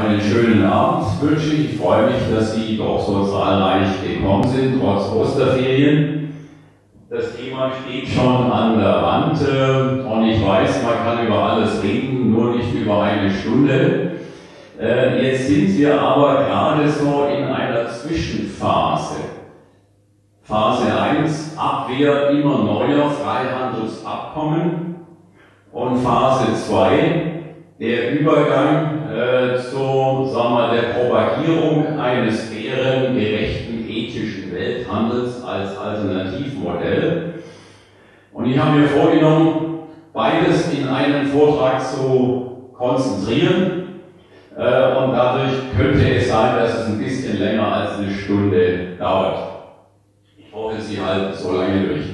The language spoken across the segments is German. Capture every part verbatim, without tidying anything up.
einen schönen Abend wünsche ich. Ich freue mich, dass Sie doch so zahlreich gekommen sind, trotz Osterferien. Das Thema steht schon an der Wand und ich weiß, man kann über alles reden, nur nicht über eine Stunde. Jetzt sind wir aber gerade so in einer Zwischenphase. Phase eins, Abwehr immer neuer Freihandelsabkommen, und Phase zwei, der Übergang äh, zu, sagen wir, der Propagierung eines fairen, gerechten, ethischen Welthandels als Alternativmodell. Und ich habe mir vorgenommen, beides in einen Vortrag zu konzentrieren, äh, und dadurch könnte es sein, dass es ein bisschen länger als eine Stunde dauert. Ich hoffe, Sie halten so lange durch.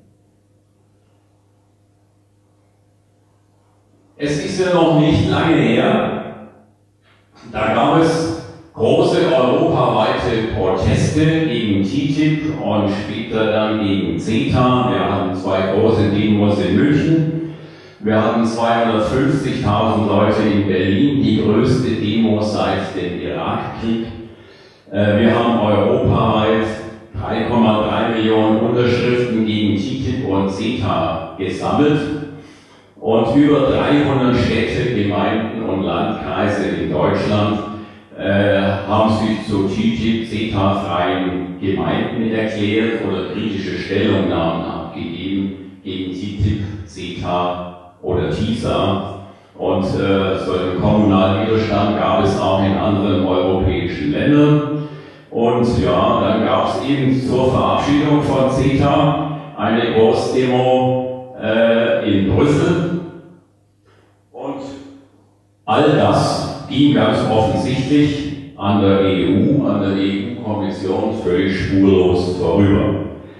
Es ist ja noch nicht lange her, da gab es große europaweite Proteste gegen T T I P und später dann gegen CETA. Wir hatten zwei große Demos in München. Wir hatten zweihundertfünfzigtausend Leute in Berlin, die größte Demo seit dem Irakkrieg. Wir haben europaweit drei Komma drei Millionen Unterschriften gegen T T I P und CETA gesammelt. Und über dreihundert Städte, Gemeinden und Landkreise in Deutschland äh, haben sich zu T T I P, CETA-freien Gemeinden erklärt oder kritische Stellungnahmen abgegeben gegen T T I P, CETA oder TISA. Und äh, solchen kommunalen Widerstand gab es auch in anderen europäischen Ländern. Und ja, dann gab es eben zur Verabschiedung von CETA eine Großdemo äh, in Brüssel. Und all das ging ganz offensichtlich an der E U, an der E U-Kommission völlig spurlos vorüber.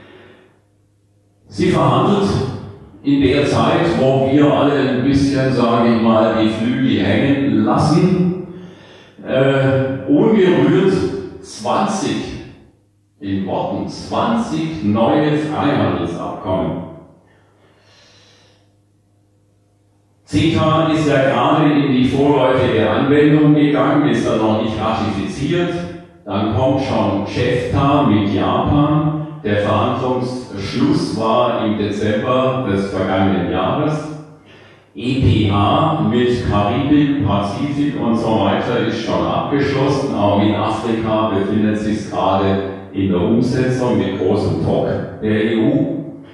Sie verhandelt in der Zeit, wo wir alle ein bisschen, sage ich mal, die Flügel hängen lassen, äh, ungerührt zwanzig, in Worten zwanzig neue Freihandelsabkommen. CETA ist ja gerade in die vorläufige Anwendung gegangen, ist dann noch nicht ratifiziert. Dann kommt schon CEFTA mit Japan. Der Verhandlungsschluss war im Dezember des vergangenen Jahres. E P A mit Karibik, Pazifik und so weiter ist schon abgeschlossen. Auch in Afrika befindet sich gerade in der Umsetzung mit großem Druck der E U.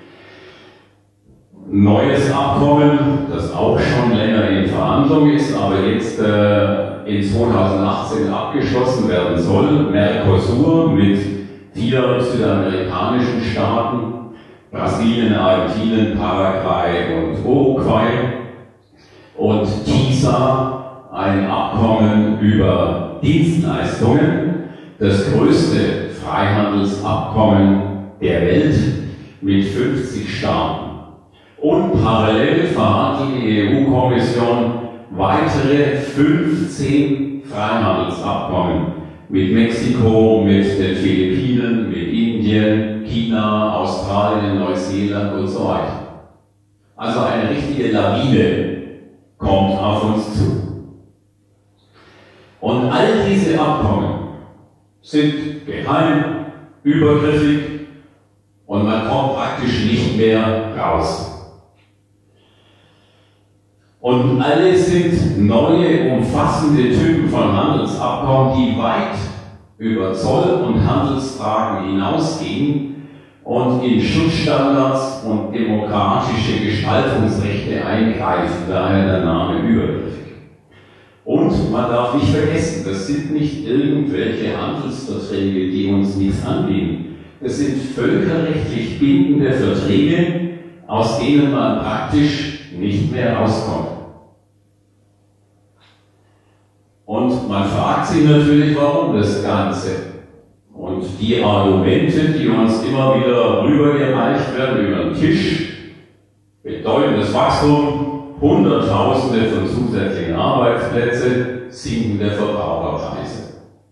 Neues Abkommen, das auch schon länger in Verhandlung ist, aber jetzt äh, in zweitausendachtzehn abgeschlossen werden soll. Mercosur mit vier südamerikanischen Staaten, Brasilien, Argentinien, Paraguay und Uruguay. Und TISA, ein Abkommen über Dienstleistungen, das größte Freihandelsabkommen der Welt mit fünfzig Staaten. Und parallel verhandelt die E U-Kommission weitere fünfzehn Freihandelsabkommen mit Mexiko, mit den Philippinen, mit Indien, China, Australien, Neuseeland und so weiter. Also eine richtige Lawine kommt auf uns zu. Und all diese Abkommen sind geheim, übergriffig und man kommt praktisch nicht mehr raus. Und alle sind neue, umfassende Typen von Handelsabkommen, die weit über Zoll- und Handelsfragen hinausgehen und in Schutzstandards und demokratische Gestaltungsrechte eingreifen, daher der Name übergriffig. Und man darf nicht vergessen, das sind nicht irgendwelche Handelsverträge, die uns nichts angehen. Das sind völkerrechtlich bindende Verträge, aus denen man praktisch nicht mehr rauskommt. Und man fragt sich natürlich, warum das Ganze. Und die Argumente, die uns immer wieder rübergereicht werden über den Tisch, bedeutendes Wachstum, Hunderttausende von zusätzlichen Arbeitsplätzen, sinkende Verbraucherpreise.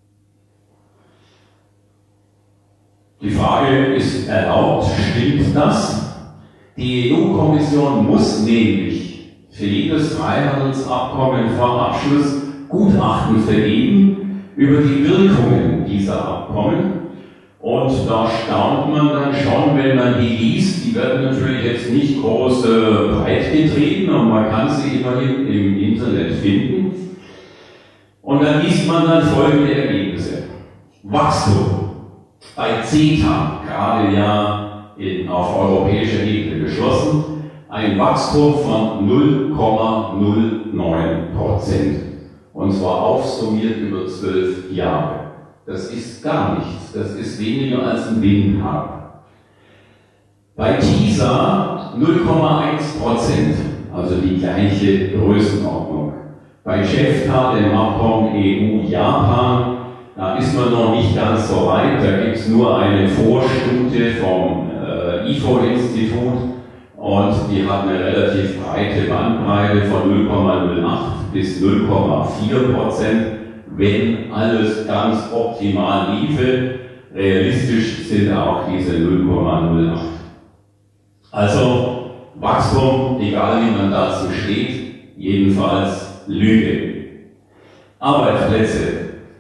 Die Frage ist erlaubt, stimmt das? Die E U-Kommission muss nämlich für jedes Freihandelsabkommen vor Abschluss Gutachten vergeben über die Wirkungen dieser Abkommen. Und da staunt man dann schon, wenn man die liest. Die werden natürlich jetzt nicht groß äh, breit getreten, und man kann sie immerhin im Internet finden. Und dann liest man dann folgende Ergebnisse. Wachstum bei CETA, gerade ja in, auf europäischer Ebene beschlossen, ein Wachstum von null Komma null neun Prozent. Und zwar aufsummiert über zwölf Jahre. Das ist gar nichts, das ist weniger als ein Binnenmarkt. Bei TISA null Komma eins Prozent, also die gleiche Größenordnung. Bei CEFTA, dem Abkommen E U-Japan, da ist man noch nicht ganz so weit, da gibt es nur eine Vorstudie vom äh, I F O-Institut, und die hat eine relativ breite Bandbreite von null Komma null acht bis null Komma vier Prozent, wenn alles ganz optimal liefe. Realistisch sind auch diese null Komma null acht. Also Wachstum, egal wie man dazu steht, jedenfalls Lüge. Arbeitsplätze.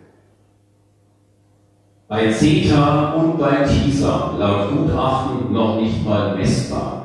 Bei CETA und bei TISA laut Gutachten noch nicht mal messbar.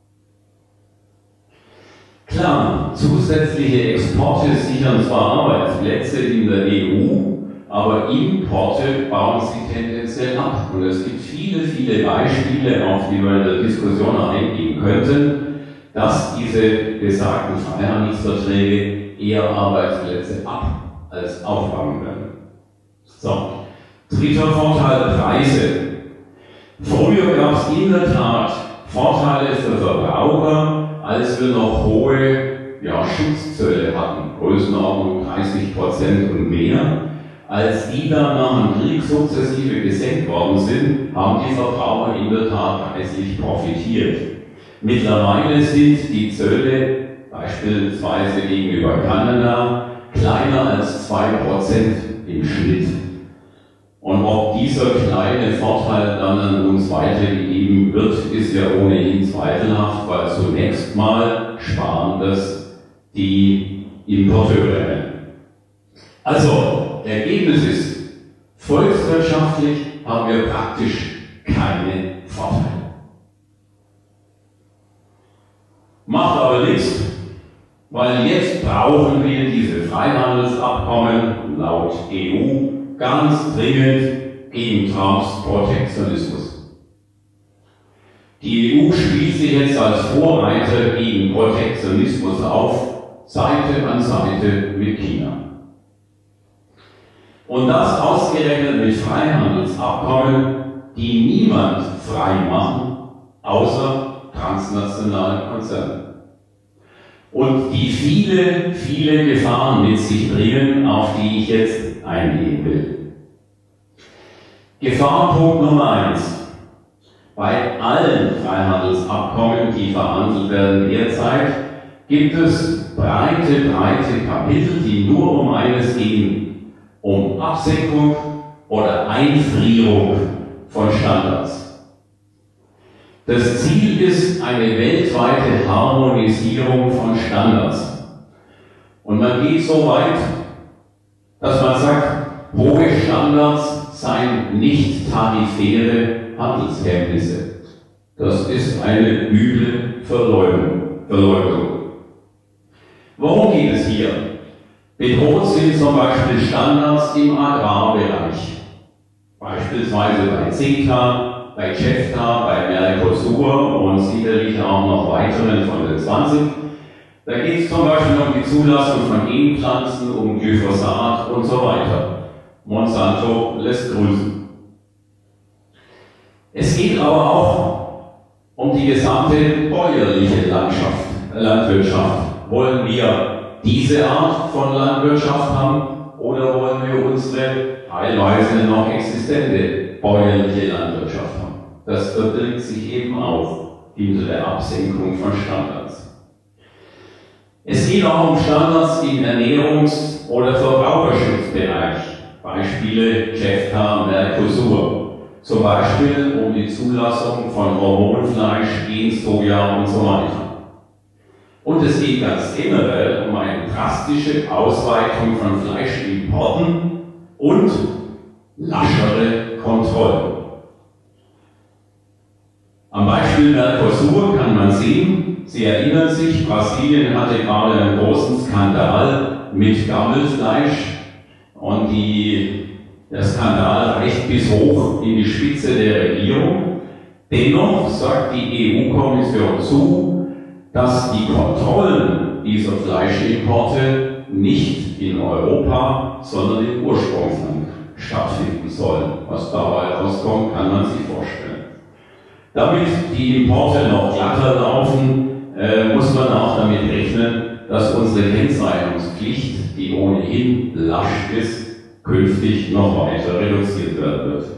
Klar, zusätzliche Exporte sichern zwar Arbeitsplätze in der E U, aber Importe bauen sie tendenziell ab. Und es gibt viele, viele Beispiele, auf die wir in der Diskussion noch eingehen könnten, dass diese besagten Freihandelsverträge eher Arbeitsplätze ab als aufbauen werden. So, dritter Vorteil, Preise. Früher gab es in der Tat Vorteile für Verbraucher, als wir noch hohe ja, Schutzzölle hatten, Größenordnung dreißig Prozent und mehr. Als die dann nach dem Krieg sukzessive gesenkt worden sind, haben die Verbraucher in der Tat reichlich profitiert. Mittlerweile sind die Zölle beispielsweise gegenüber Kanada kleiner als zwei Prozent im Schnitt. Und ob dieser kleine Vorteil dann an uns weitergegeben wird, ist ja ohnehin zweifelhaft, weil zunächst mal sparen das die Importeure. Also, Ergebnis ist, volkswirtschaftlich haben wir praktisch keine Vorteile. Macht aber nichts, weil jetzt brauchen wir diese Freihandelsabkommen laut E U ganz dringend gegen Trumps Protektionismus. Die E U spielt sich jetzt als Vorreiter gegen Protektionismus auf, Seite an Seite mit China. Und das ausgerechnet mit Freihandelsabkommen, die niemand frei machen, außer transnationalen Konzernen. Und die viele, viele Gefahren mit sich bringen, auf die ich jetzt eingehen will. Gefahrenpunkt Nummer eins. Bei allen Freihandelsabkommen, die verhandelt werden derzeit, gibt es breite, breite Kapitel, die nur um eines gehen: um Absenkung oder Einfrierung von Standards. Das Ziel ist eine weltweite Harmonisierung von Standards. Und man geht so weit, dass man sagt, hohe Standards seien nicht tarifäre Handelshemmnisse. Das ist eine üble Verleugnung. Worum geht es hier? Bedroht sind zum Beispiel Standards im Agrarbereich. Beispielsweise bei CETA, bei CEFTA, bei Mercosur und sicherlich auch noch weiteren von den zwanzig. Da geht es zum Beispiel um die Zulassung von Genpflanzen, um Glyphosat und so weiter. Monsanto lässt grüßen. Es geht aber auch um die gesamte bäuerliche Landschaft, Landwirtschaft. Wollen wir diese Art von Landwirtschaft haben oder wollen wir unsere teilweise noch existente bäuerliche Landwirtschaft haben? Das verbirgt sich eben auch hinter der Absenkung von Standards. Es geht auch um Standards im Ernährungs- oder Verbraucherschutzbereich. Beispiele CEFTA, Mercosur. Zum Beispiel um die Zulassung von Hormonfleisch, Gensoja und so weiter. Und es geht ganz generell um eine drastische Ausweitung von Fleischimporten und laschere Kontrollen. Am Beispiel Mercosur kann man sehen, Sie erinnern sich, Brasilien hatte gerade einen großen Skandal mit Gammelfleisch und die, der Skandal reicht bis hoch in die Spitze der Regierung. Dennoch sagt die E U-Kommission zu, dass die Kontrollen dieser Fleischimporte nicht in Europa, sondern im Ursprungsland stattfinden sollen. Was dabei rauskommt, kann man sich vorstellen. Damit die Importe noch glatter laufen, äh, muss man auch damit rechnen, dass unsere Kennzeichnungspflicht, die ohnehin lasch ist, künftig noch weiter reduziert werden wird.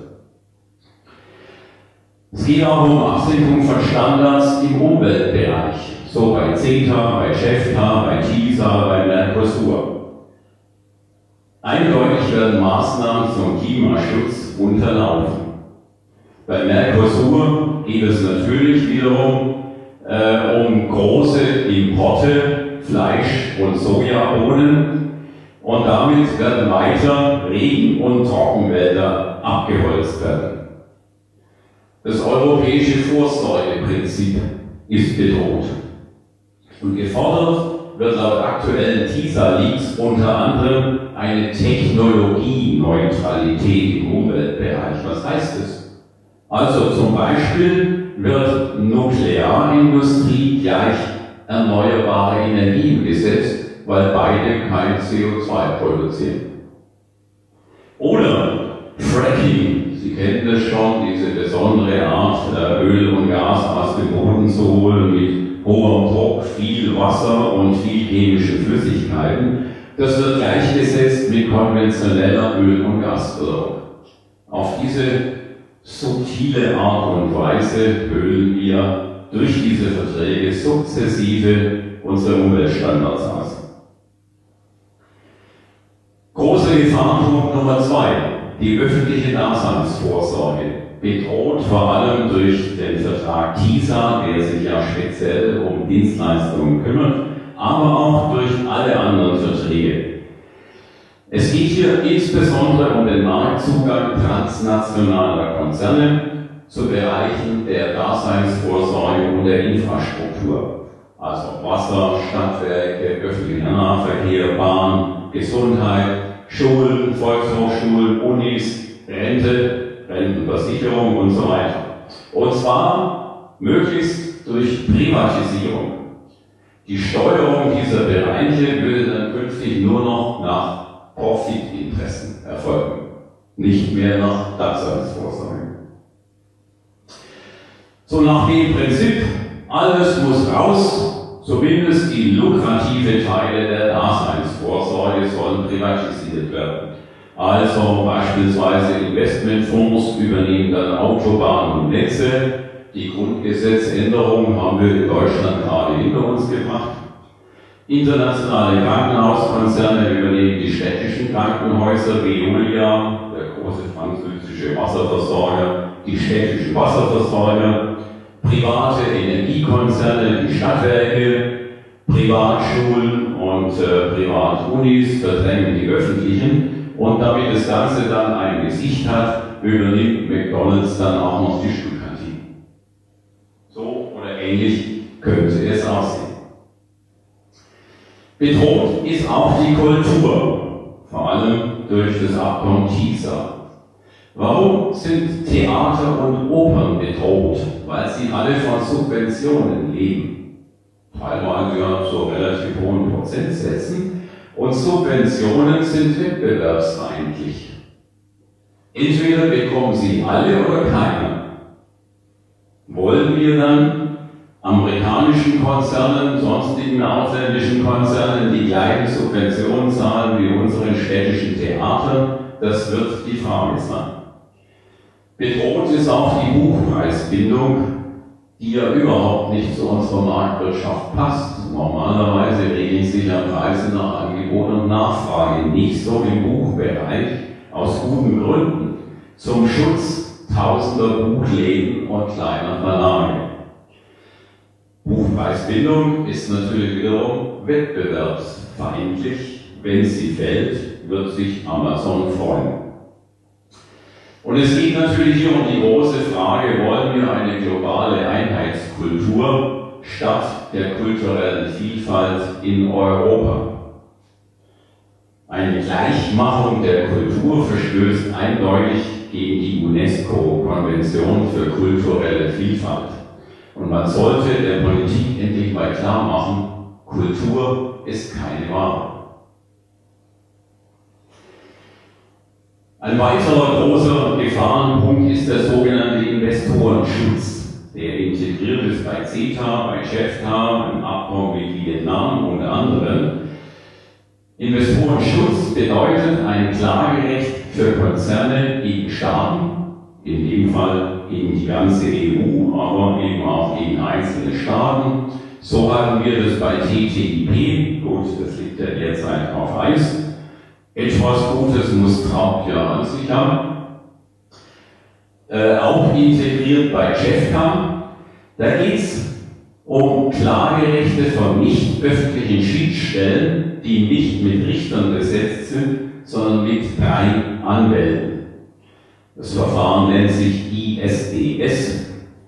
Es geht auch um Absenkung von Standards im Umweltbereich, so bei CETA, bei CEFTA, bei TISA, bei Mercosur. Eindeutig werden Maßnahmen zum Klimaschutz unterlaufen. Bei Mercosur geht es natürlich wiederum äh, um große Importe, Fleisch und Sojabohnen, und damit werden weiter Regen- und Trockenwälder abgeholzt werden. Das europäische Vorsorgeprinzip ist bedroht. Und gefordert wird laut aktuellen TISA-Leaks unter anderem eine Technologieneutralität im Umweltbereich. Was heißt das? Also zum Beispiel wird Nuklearindustrie gleich erneuerbare Energien gesetzt, weil beide kein C O zwei produzieren. Oder Fracking, Sie kennen das schon, diese besondere Art, Öl und Gas aus dem Boden zu holen mit hohem Druck, viel Wasser und viel chemischen Flüssigkeiten. Das wird gleichgesetzt mit konventioneller Öl- und Gasförderung. Auf diese subtile Art und Weise höhlen wir durch diese Verträge sukzessive unsere Umweltstandards aus. Große Gefahrenpunkt Nummer zwei, die öffentliche Daseinsvorsorge, bedroht vor allem durch den Vertrag TISA, der sich ja speziell um Dienstleistungen kümmert, aber auch durch alle anderen Verträge. Es geht hier insbesondere um den Marktzugang transnationaler Konzerne zu Bereichen der Daseinsvorsorge und der Infrastruktur, also Wasser, Stadtwerke, öffentlicher Nahverkehr, Bahn, Gesundheit, Schulen, Volkshochschulen, Unis, Rente, Rentenversicherung und so weiter. Und zwar möglichst durch Privatisierung. Die Steuerung dieser Bereiche würde dann künftig nur noch nach Profitinteressen erfolgen, nicht mehr nach Daseinsvorsorge. So nach dem Prinzip, alles muss raus, zumindest die lukrative Teile der Daseinsvorsorge sollen privatisiert werden. Also beispielsweise Investmentfonds übernehmen dann Autobahnen und Netze. Die Grundgesetzänderung haben wir in Deutschland gerade hinter uns gebracht. Internationale Krankenhauskonzerne übernehmen die städtischen Krankenhäuser, Veolia, der große französische Wasserversorger, die städtischen Wasserversorger, private Energiekonzerne, die Stadtwerke, Privatschulen und äh, Privatunis verdrängen die öffentlichen, und damit das Ganze dann ein Gesicht hat, übernimmt McDonald's dann auch noch die Schulkantinen. So oder ähnlich könnte es aussehen. Bedroht ist auch die Kultur, vor allem durch das Abkommen TISA. Warum sind Theater und Opern bedroht? Weil sie alle von Subventionen leben. Teilweise ja zu relativ hohen Prozentsätzen. Und Subventionen sind wettbewerbsfeindlich. Entweder bekommen sie alle oder keiner. Wollen wir dann amerikanischen Konzernen, sonstigen ausländischen Konzernen die gleichen Subventionen zahlen wie unseren städtischen Theatern? Das wird die Frage sein. Bedroht ist auch die Buchpreisbindung, die ja überhaupt nicht zu unserer Marktwirtschaft passt. Normalerweise regeln sich ja Preise nach Angebot und Nachfrage, nicht so im Buchbereich, aus guten Gründen, zum Schutz tausender Buchläden und kleiner Verlage. Buchpreisbindung Preisbindung ist natürlich wiederum wettbewerbsfeindlich. Wenn sie fällt, wird sich Amazon freuen. Und es geht natürlich hier um die große Frage, wollen wir eine globale Einheitskultur statt der kulturellen Vielfalt in Europa? Eine Gleichmachung der Kultur verstößt eindeutig gegen die UNESCO-Konvention für kulturelle Vielfalt. Und man sollte der Politik endlich mal klar machen, Kultur ist keine Ware. Ein weiterer großer Gefahrenpunkt ist der sogenannte Investorenschutz, der integriert ist bei CETA, bei CEFTA, im Abkommen mit Vietnam und anderen. Investorenschutz bedeutet ein Klagerecht für Konzerne gegen Staaten, in dem Fall gegen die ganze E U, aber eben auch gegen einzelne Staaten. So hatten wir das bei T T I P, gut, das liegt ja derzeit auf Eis. Etwas Gutes muss Trump ja an sich haben. Äh, auch integriert bei CEFTA. Da geht es um Klagerechte von nicht öffentlichen Schiedsstellen, die nicht mit Richtern besetzt sind, sondern mit drei Anwälten. Das Verfahren nennt sich I S D S.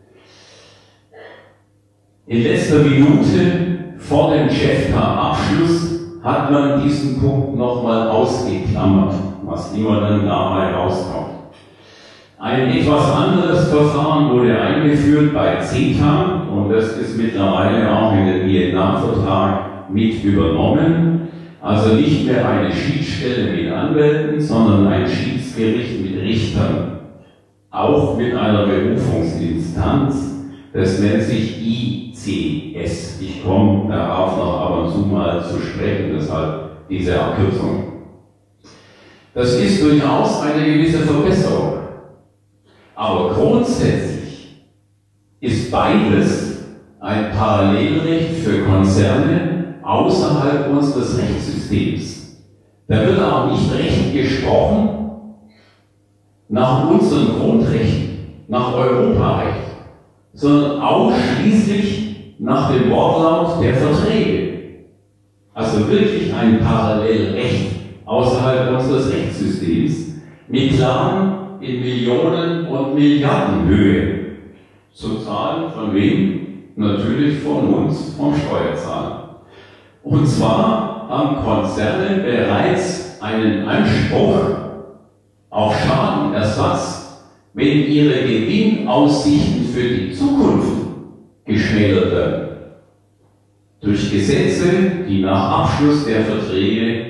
In letzter Minute vor dem CEFTA-Abschluss hat man diesen Punkt nochmal ausgeklammert, was immer dann dabei rauskommt. Ein etwas anderes Verfahren wurde eingeführt bei CETA und das ist mittlerweile auch in den Vietnam-Vertrag mit übernommen. Also nicht mehr eine Schiedsstelle mit Anwälten, sondern ein Schiedsgericht mit Richtern. Auch mit einer Berufungsinstanz. Das nennt sich I C S. Ich komme darauf noch ab und zu mal zu sprechen, deshalb diese Abkürzung. Das ist durchaus eine gewisse Verbesserung. Aber grundsätzlich ist beides ein Parallelrecht für Konzerne außerhalb unseres Rechtssystems. Da wird auch nicht Recht gesprochen nach unseren Grundrechten, nach Europarecht, sondern ausschließlich nach dem Wortlaut der Verträge. Also wirklich ein Parallelrecht außerhalb unseres Rechtssystems mit Klagen in Millionen- und Milliardenhöhe. Zu zahlen von wem? Natürlich von uns, vom Steuerzahler. Und zwar haben Konzerne bereits einen Anspruch auf Schadenersatz, wenn ihre Gewinnaussichten für die Zukunft geschmälert werden. Durch Gesetze, die nach Abschluss der Verträge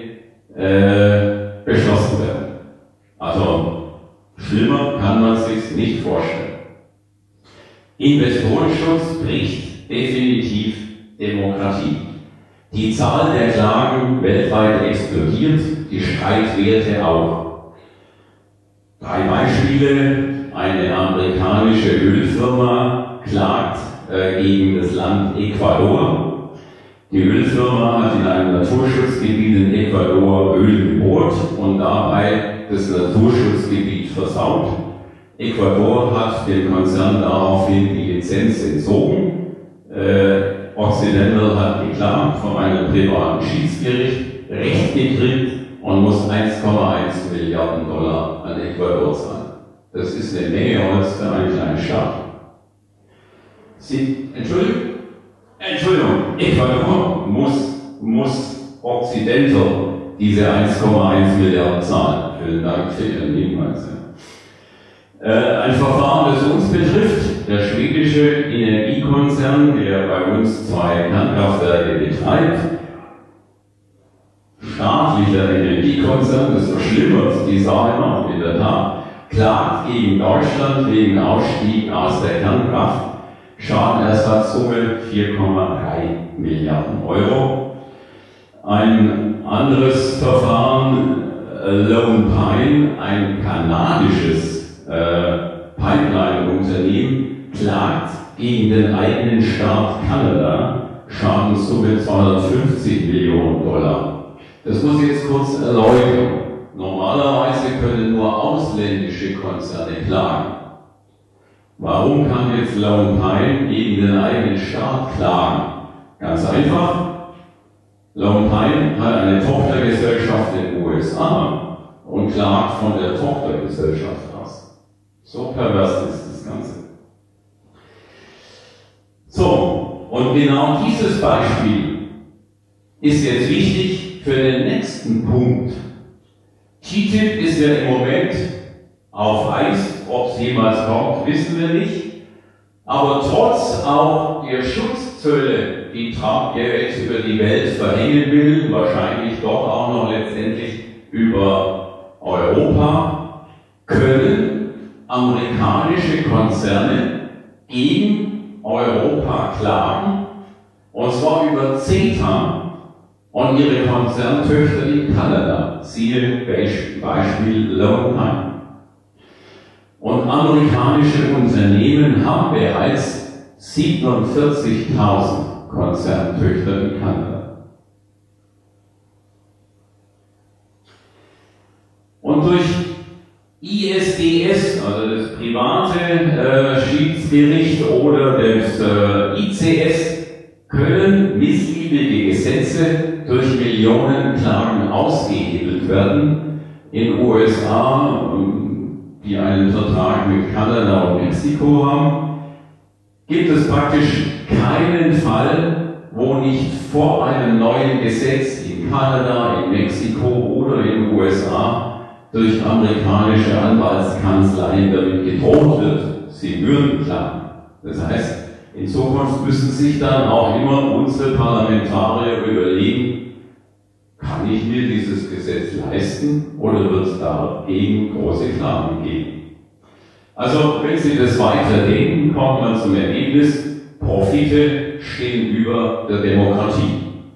äh, beschlossen werden. Also schlimmer kann man es sich nicht vorstellen. Investorenschutz bricht definitiv Demokratie. Die Zahl der Klagen weltweit explodiert, die Streitwerte auch. Drei Beispiele. Eine amerikanische Ölfirma klagt äh, gegen das Land Ecuador. Die Ölfirma hat in einem Naturschutzgebiet in Ecuador Öl gebohrt und dabei das Naturschutzgebiet versaut. Ecuador hat dem Konzern daraufhin die Lizenz entzogen. Äh, Occidental hat geklagt von einem privaten Schiedsgericht, Recht gekriegt und muss eins Komma eins Milliarden Dollar an Ecuador zahlen. Das ist eine Menge Holz für einen kleinen Staat. Sie, Entschuldigung? Entschuldigung, Ecuador muss, muss Occidental diese eins Komma eins Milliarden zahlen. Vielen Dank für Ihren Hinweis. Äh, ein Verfahren, das uns betrifft, der schwedische Energiekonzern, der bei uns zwei Kernkraftwerke betreibt, staatlicher Energiekonzern, das verschlimmert die Sache noch in der Tat, klagt gegen Deutschland wegen Ausstieg aus der Kernkraft, Schadenersatzsumme vier Komma drei Milliarden Euro. Ein anderes Verfahren, Lone Pine, ein kanadisches äh, Pipeline-Unternehmen, klagt gegen den eigenen Staat Kanada, Schadenssumme zweihundertfünfzig Millionen Dollar. Das muss ich jetzt kurz erläutern. Normalerweise können nur ausländische Konzerne klagen. Warum kann jetzt Lone Pine gegen den eigenen Staat klagen? Ganz einfach. Lone Pine hat eine Tochtergesellschaft in den U S A und klagt von der Tochtergesellschaft aus. So pervers ist das Ganze. So, und genau dieses Beispiel ist jetzt wichtig für den nächsten Punkt. T T I P ist ja im Moment auf Eis, ob es jemals kommt, wissen wir nicht. Aber trotz auch der Schutzzölle, die Trump jetzt über die Welt verhängen will, wahrscheinlich doch auch noch letztendlich über Europa, können amerikanische Konzerne gegen Europa klagen, und zwar über CETA und ihre Konzerntöchter in Kanada, siehe Beispiel Lone Pine. Und amerikanische Unternehmen haben bereits siebenundvierzigtausend Konzerntöchter in Kanada. Und durch I S D S, also das private äh, Schiedsgericht oder das äh, I C S, können missliebige Gesetze durch Millionen Klagen ausgehebelt werden. In den U S A, die einen Vertrag mit Kanada und Mexiko haben, gibt es praktisch keinen Fall, wo nicht vor einem neuen Gesetz in Kanada, in Mexiko oder in den U S A durch amerikanische Anwaltskanzleien damit gedroht wird, sie würden klagen. Das heißt, in Zukunft müssen sich dann auch immer unsere Parlamentarier überlegen, kann ich mir dieses Gesetz leisten oder wird es dagegen große Klagen geben? Also, wenn Sie das weiterdenken, kommt man zum Ergebnis, Profite stehen über der Demokratie.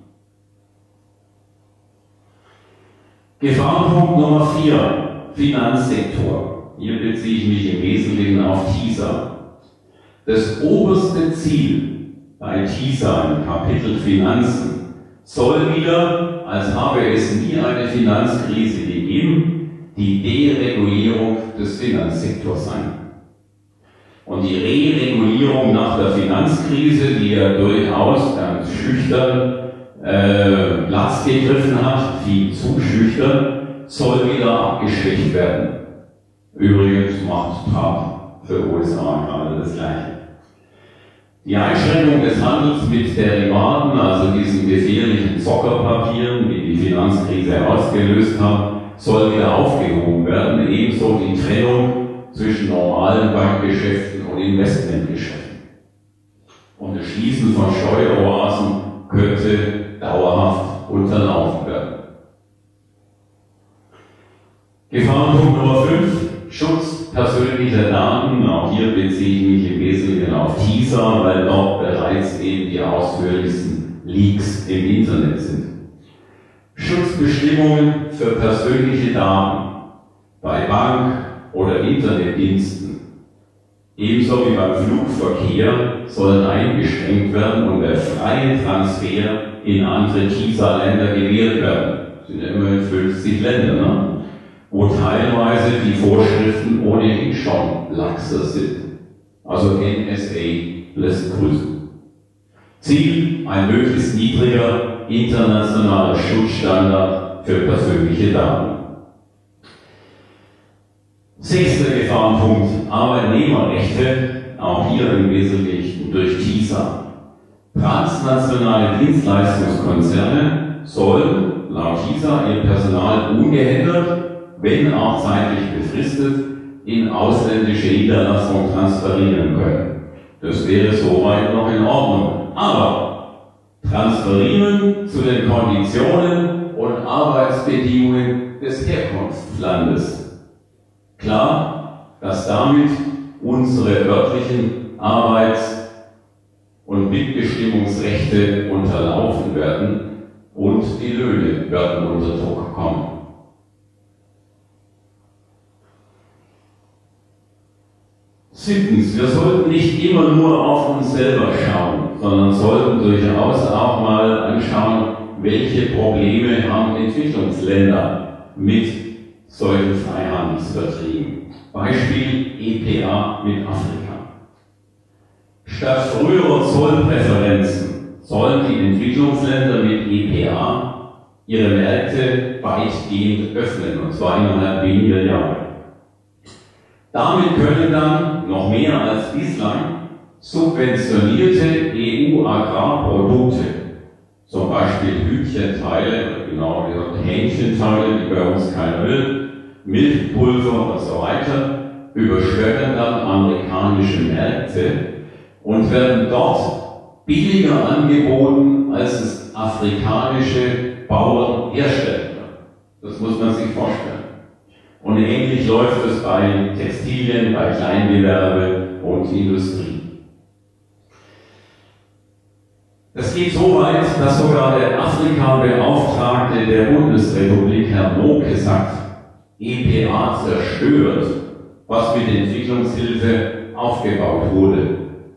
Gefahrenpunkt Nummer vier, Finanzsektor. Hier beziehe ich mich im Wesentlichen auf TISA. Das oberste Ziel bei TISA im Kapitel Finanzen soll wieder, als habe es nie eine Finanzkrise gegeben, die Deregulierung des Finanzsektors sein. Und die Re-Regulierung nach der Finanzkrise, die ja durchaus ganz schüchtern äh, Platz gegriffen hat, viel zu schüchtern, soll wieder abgeschwächt werden. Übrigens macht Trump für U S A gerade das Gleiche. Die Einschränkung des Handels mit Derivaten, also diesen gefährlichen Zockerpapieren, die die Finanzkrise ausgelöst haben, soll wieder aufgehoben werden, ebenso die Trennung zwischen normalen Bankgeschäften und Investmentgeschäften. Und das Schließen von Steueroasen könnte dauerhaft unterlaufen werden. Gefahrenpunkt Nummer fünf, Schutz persönlicher Daten. Auch hier beziehe ich mich im Wesentlichen auf TISA, weil dort bereits eben die ausführlichsten Leaks im Internet sind. Schutzbestimmungen für persönliche Daten bei Bank- oder Internetdiensten, ebenso wie beim Flugverkehr, sollen eingeschränkt werden und der freie Transfer in andere TISA-Länder gewährt werden. Das sind ja immerhin fünfzig Länder, ne? Wo teilweise die Vorschriften ohnehin schon laxer sind. Also N S A lässt grüßen. Ziel: ein möglichst niedriger internationaler Schutzstandard für persönliche Daten. Sechster Gefahrenpunkt: Arbeitnehmerrechte, auch hier im Wesentlichen durch TISA. Transnationale Dienstleistungskonzerne sollen laut TISA ihr Personal ungehindert, wenn auch zeitlich befristet, in ausländische Niederlassungen transferieren können. Das wäre soweit noch in Ordnung. Aber transferieren zu den Konditionen und Arbeitsbedingungen des Herkunftslandes. Klar, dass damit unsere örtlichen Arbeits- und Mitbestimmungsrechte unterlaufen werden und die Löhne werden unter Druck kommen. Siebtens, wir sollten nicht immer nur auf uns selber schauen, sondern sollten durchaus auch mal anschauen, welche Probleme haben Entwicklungsländer mit solchen Freihandelsverträgen. Beispiel E P A mit Afrika. Statt früherer Zollpräferenzen sollen die Entwicklungsländer mit E P A ihre Märkte weitgehend öffnen, und zwar innerhalb weniger Jahre. Damit können dann noch mehr als bislang subventionierte E U-Agrarprodukte, zum Beispiel Hühnchenteile, genau gesagt Hähnchenteile, die bei uns keiner will, Milchpulver und so weiter, überschwemmen dann amerikanische Märkte und werden dort billiger angeboten, als es afrikanische Bauern herstellen. Das muss man sich vorstellen. Und ähnlich läuft es bei Textilien, bei Kleingewerbe und Industrie. Es geht so weit, dass sogar der Afrika-Beauftragte der Bundesrepublik, Herr Noke, sagt, E P A zerstört, was mit Entwicklungshilfe aufgebaut wurde.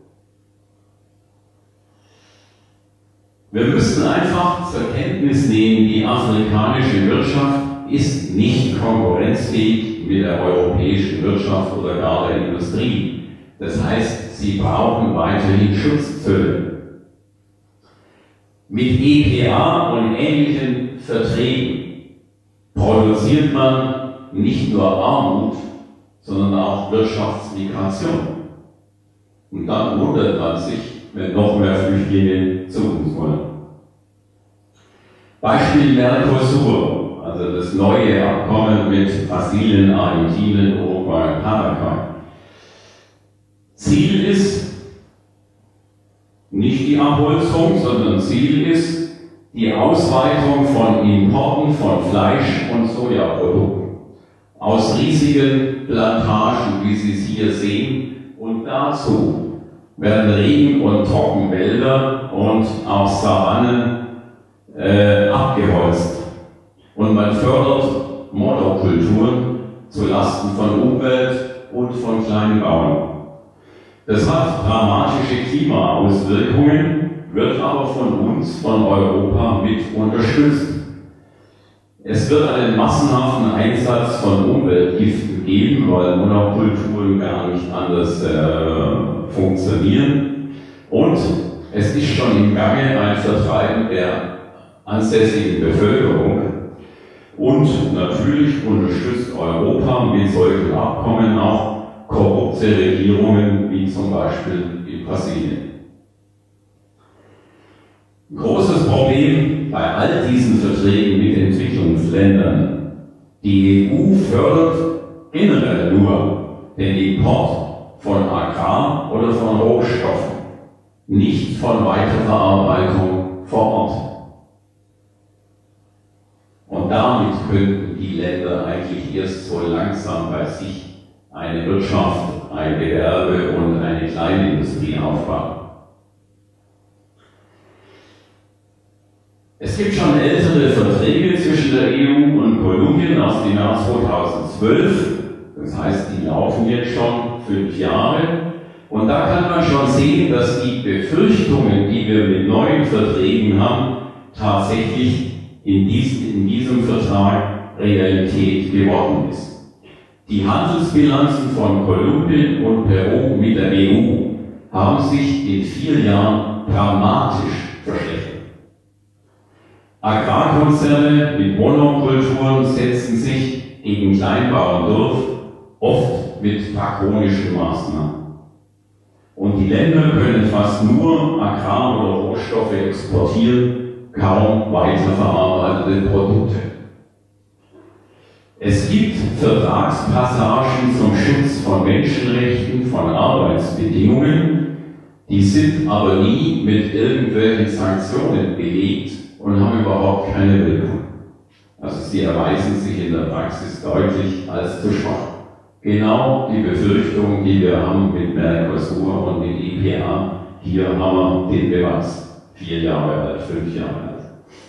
Wir müssen einfach zur Kenntnis nehmen, die afrikanische Wirtschaft ist nicht konkurrenzfähig mit der europäischen Wirtschaft oder gar der Industrie. Das heißt, sie brauchen weiterhin Schutzzölle. Mit E P A und ähnlichen Verträgen produziert man nicht nur Armut, sondern auch Wirtschaftsmigration. Und dann wundert man sich, wenn noch mehr Flüchtlinge zu uns wollen. Beispiel Mercosur, also das neue Abkommen mit Brasilien, Argentinien, Uruguay und Paraguay. Ziel ist nicht die Abholzung, sondern Ziel ist die Ausweitung von Importen von Fleisch und Sojaprodukten aus riesigen Plantagen, wie Sie es hier sehen, und dazu werden Regen- und Trockenwälder und auch Savannen äh, abgeholzt. Und man fördert Monokulturen zu Lasten von Umwelt und von Kleinbauern. Das hat dramatische Klimaauswirkungen, wird aber von uns, von Europa, mit unterstützt. Es wird einen massenhaften Einsatz von Umweltgiften geben, weil Monokulturen gar nicht anders äh, funktionieren. Und es ist schon im Gange ein Vertreiben der ansässigen Bevölkerung. Und natürlich unterstützt Europa mit solchen Abkommen auch korrupte Regierungen, wie zum Beispiel in Brasilien. Ein großes Problem bei all diesen Verträgen mit Entwicklungsländern: Die E U fördert generell nur den Import von Agrar- oder von Rohstoffen, nicht von Weiterverarbeitung vor Ort. Und damit könnten die Länder eigentlich erst so langsam bei sich eine Wirtschaft, ein Gewerbe und eine Kleinindustrie aufbauen. Es gibt schon ältere Verträge zwischen der E U und Kolumbien aus dem Jahr zweitausendzwölf. Das heißt, die laufen jetzt schon fünf Jahre. Und da kann man schon sehen, dass die Befürchtungen, die wir mit neuen Verträgen haben, tatsächlich in diesem, in diesem Vertrag Realität geworden ist. Die Handelsbilanzen von Kolumbien und Peru mit der E U haben sich in vier Jahren dramatisch verschlechtert. Agrarkonzerne mit Monokulturen setzen sich gegen Kleinbauern durch, oft mit drakonischen Maßnahmen. Und die Länder können fast nur Agrar- oder Rohstoffe exportieren, kaum weiterverarbeitete Produkte. Es gibt Vertragspassagen zum Schutz von Menschenrechten, von Arbeitsbedingungen, die sind aber nie mit irgendwelchen Sanktionen belegt und haben überhaupt keine Wirkung. Also sie erweisen sich in der Praxis deutlich als zu schwach. Genau die Befürchtung, die wir haben mit Mercosur und mit E P A, hier haben wir den Beweis. Vier Jahre alt, fünf Jahre alt.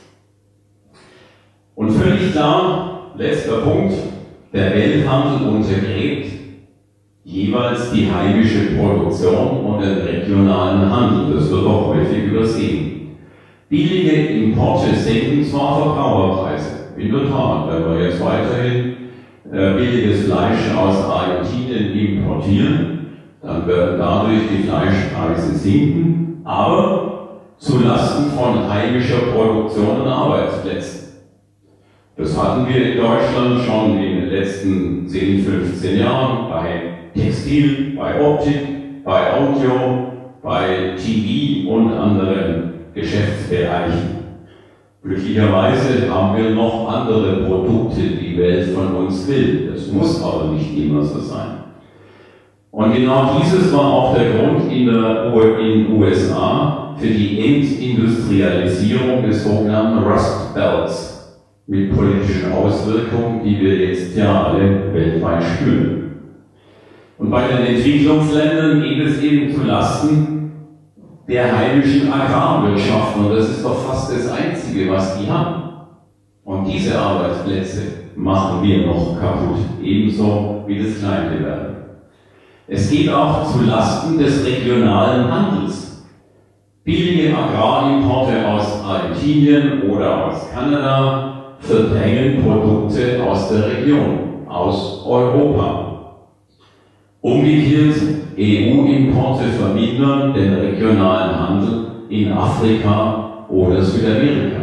Und völlig klar, letzter Punkt, der Welthandel untergräbt jeweils die heimische Produktion und den regionalen Handel. Das wird auch häufig übersehen. Billige Importe senken zwar Verbraucherpreise, in der Tat, wenn wir jetzt weiterhin äh, billiges Fleisch aus Argentinien importieren, dann werden dadurch die Fleischpreise sinken, aber zulasten von heimischer Produktion und Arbeitsplätzen. Das hatten wir in Deutschland schon in den letzten zehn, fünfzehn Jahren bei Textil, bei Optik, bei Audio, bei T V und anderen Geschäftsbereichen. Glücklicherweise haben wir noch andere Produkte, die die Welt von uns will. Das muss aber nicht immer so sein. Und genau dieses war auch der Grund in den U S A für die Entindustrialisierung des sogenannten Rust Belts mit politischen Auswirkungen, die wir jetzt ja alle weltweit spüren. Und bei den Entwicklungsländern geht es eben zu Lasten der heimischen Agrarwirtschaft, und das ist doch fast das Einzige, was die haben. Und diese Arbeitsplätze machen wir noch kaputt, ebenso wie das Kleingewerbe. Es geht auch zu Lasten des regionalen Handels. Billige Agrarimporte aus Argentinien oder aus Kanada verdrängen Produkte aus der Region, aus Europa. Umgekehrt, E U-Importe vermindern den regionalen Handel in Afrika oder Südamerika.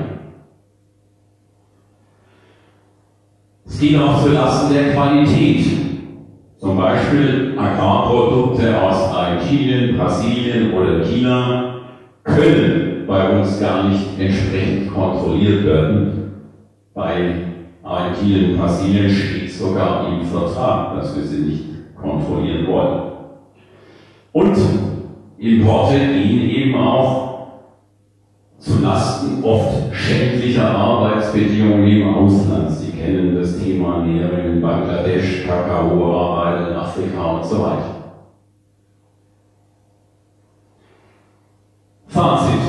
Es geht auch zu Lasten der Qualität. Zum Beispiel Agrarprodukte aus Argentinien, Brasilien oder China können bei uns gar nicht entsprechend kontrolliert werden. Bei Argentinien und Brasilien steht sogar im Vertrag, dass wir sie nicht kontrollieren wollen. Und Importe gehen eben auch zu Lasten oft schädlicher Arbeitsbedingungen im Ausland. Sie kennen das Thema Nähren in Bangladesch, Kakaoarbeit in Afrika und so weiter. Fazit.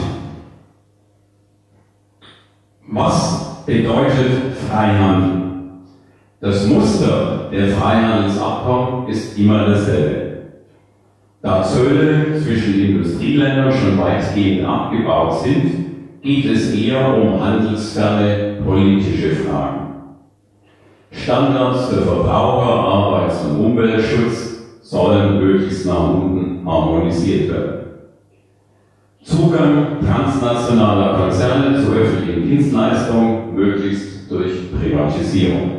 Was bedeutet Freihandel? Das Muster der Freihandelsabkommen ist immer dasselbe. Da Zölle zwischen Industrieländern schon weitgehend abgebaut sind, geht es eher um handelsferne politische Fragen. Standards für Verbraucher, Arbeits- und Umweltschutz sollen möglichst nach unten harmonisiert werden. Zugang transnationaler Konzerne zu öffentlichen Dienstleistungen möglichst durch Privatisierung.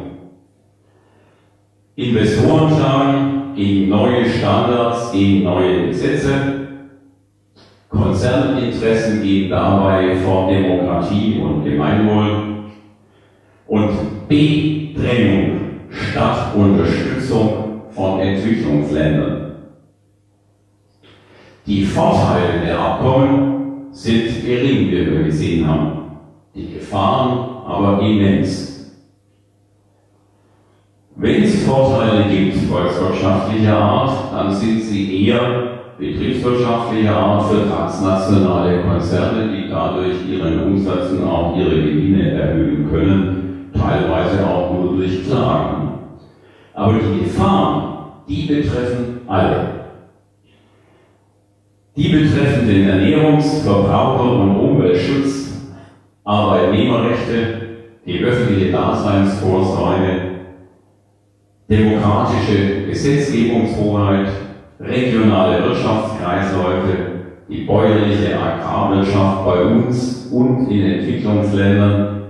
Investoren klagen gegen neue Standards, gegen neue Gesetze. Konzerninteressen gehen dabei vor Demokratie und Gemeinwohl. Und Bedrängung statt Unterstützung von Entwicklungsländern. Die Vorteile der Abkommen sind gering, wie wir gesehen haben. Die Gefahren aber immens. Wenn es Vorteile gibt, volkswirtschaftlicher Art, dann sind sie eher betriebswirtschaftlicher Art für transnationale Konzerne, die dadurch ihren Umsatz und auch ihre Gewinne erhöhen können, teilweise auch nur durch Klagen. Aber die Gefahren, die betreffen alle. Die betreffen den Ernährungs-, Verbraucher- und Umweltschutz, Arbeitnehmerrechte, die öffentliche Daseinsvorsorge, demokratische Gesetzgebungshoheit, regionale Wirtschaftskreisläufe, die bäuerliche Agrarwirtschaft bei uns und in Entwicklungsländern,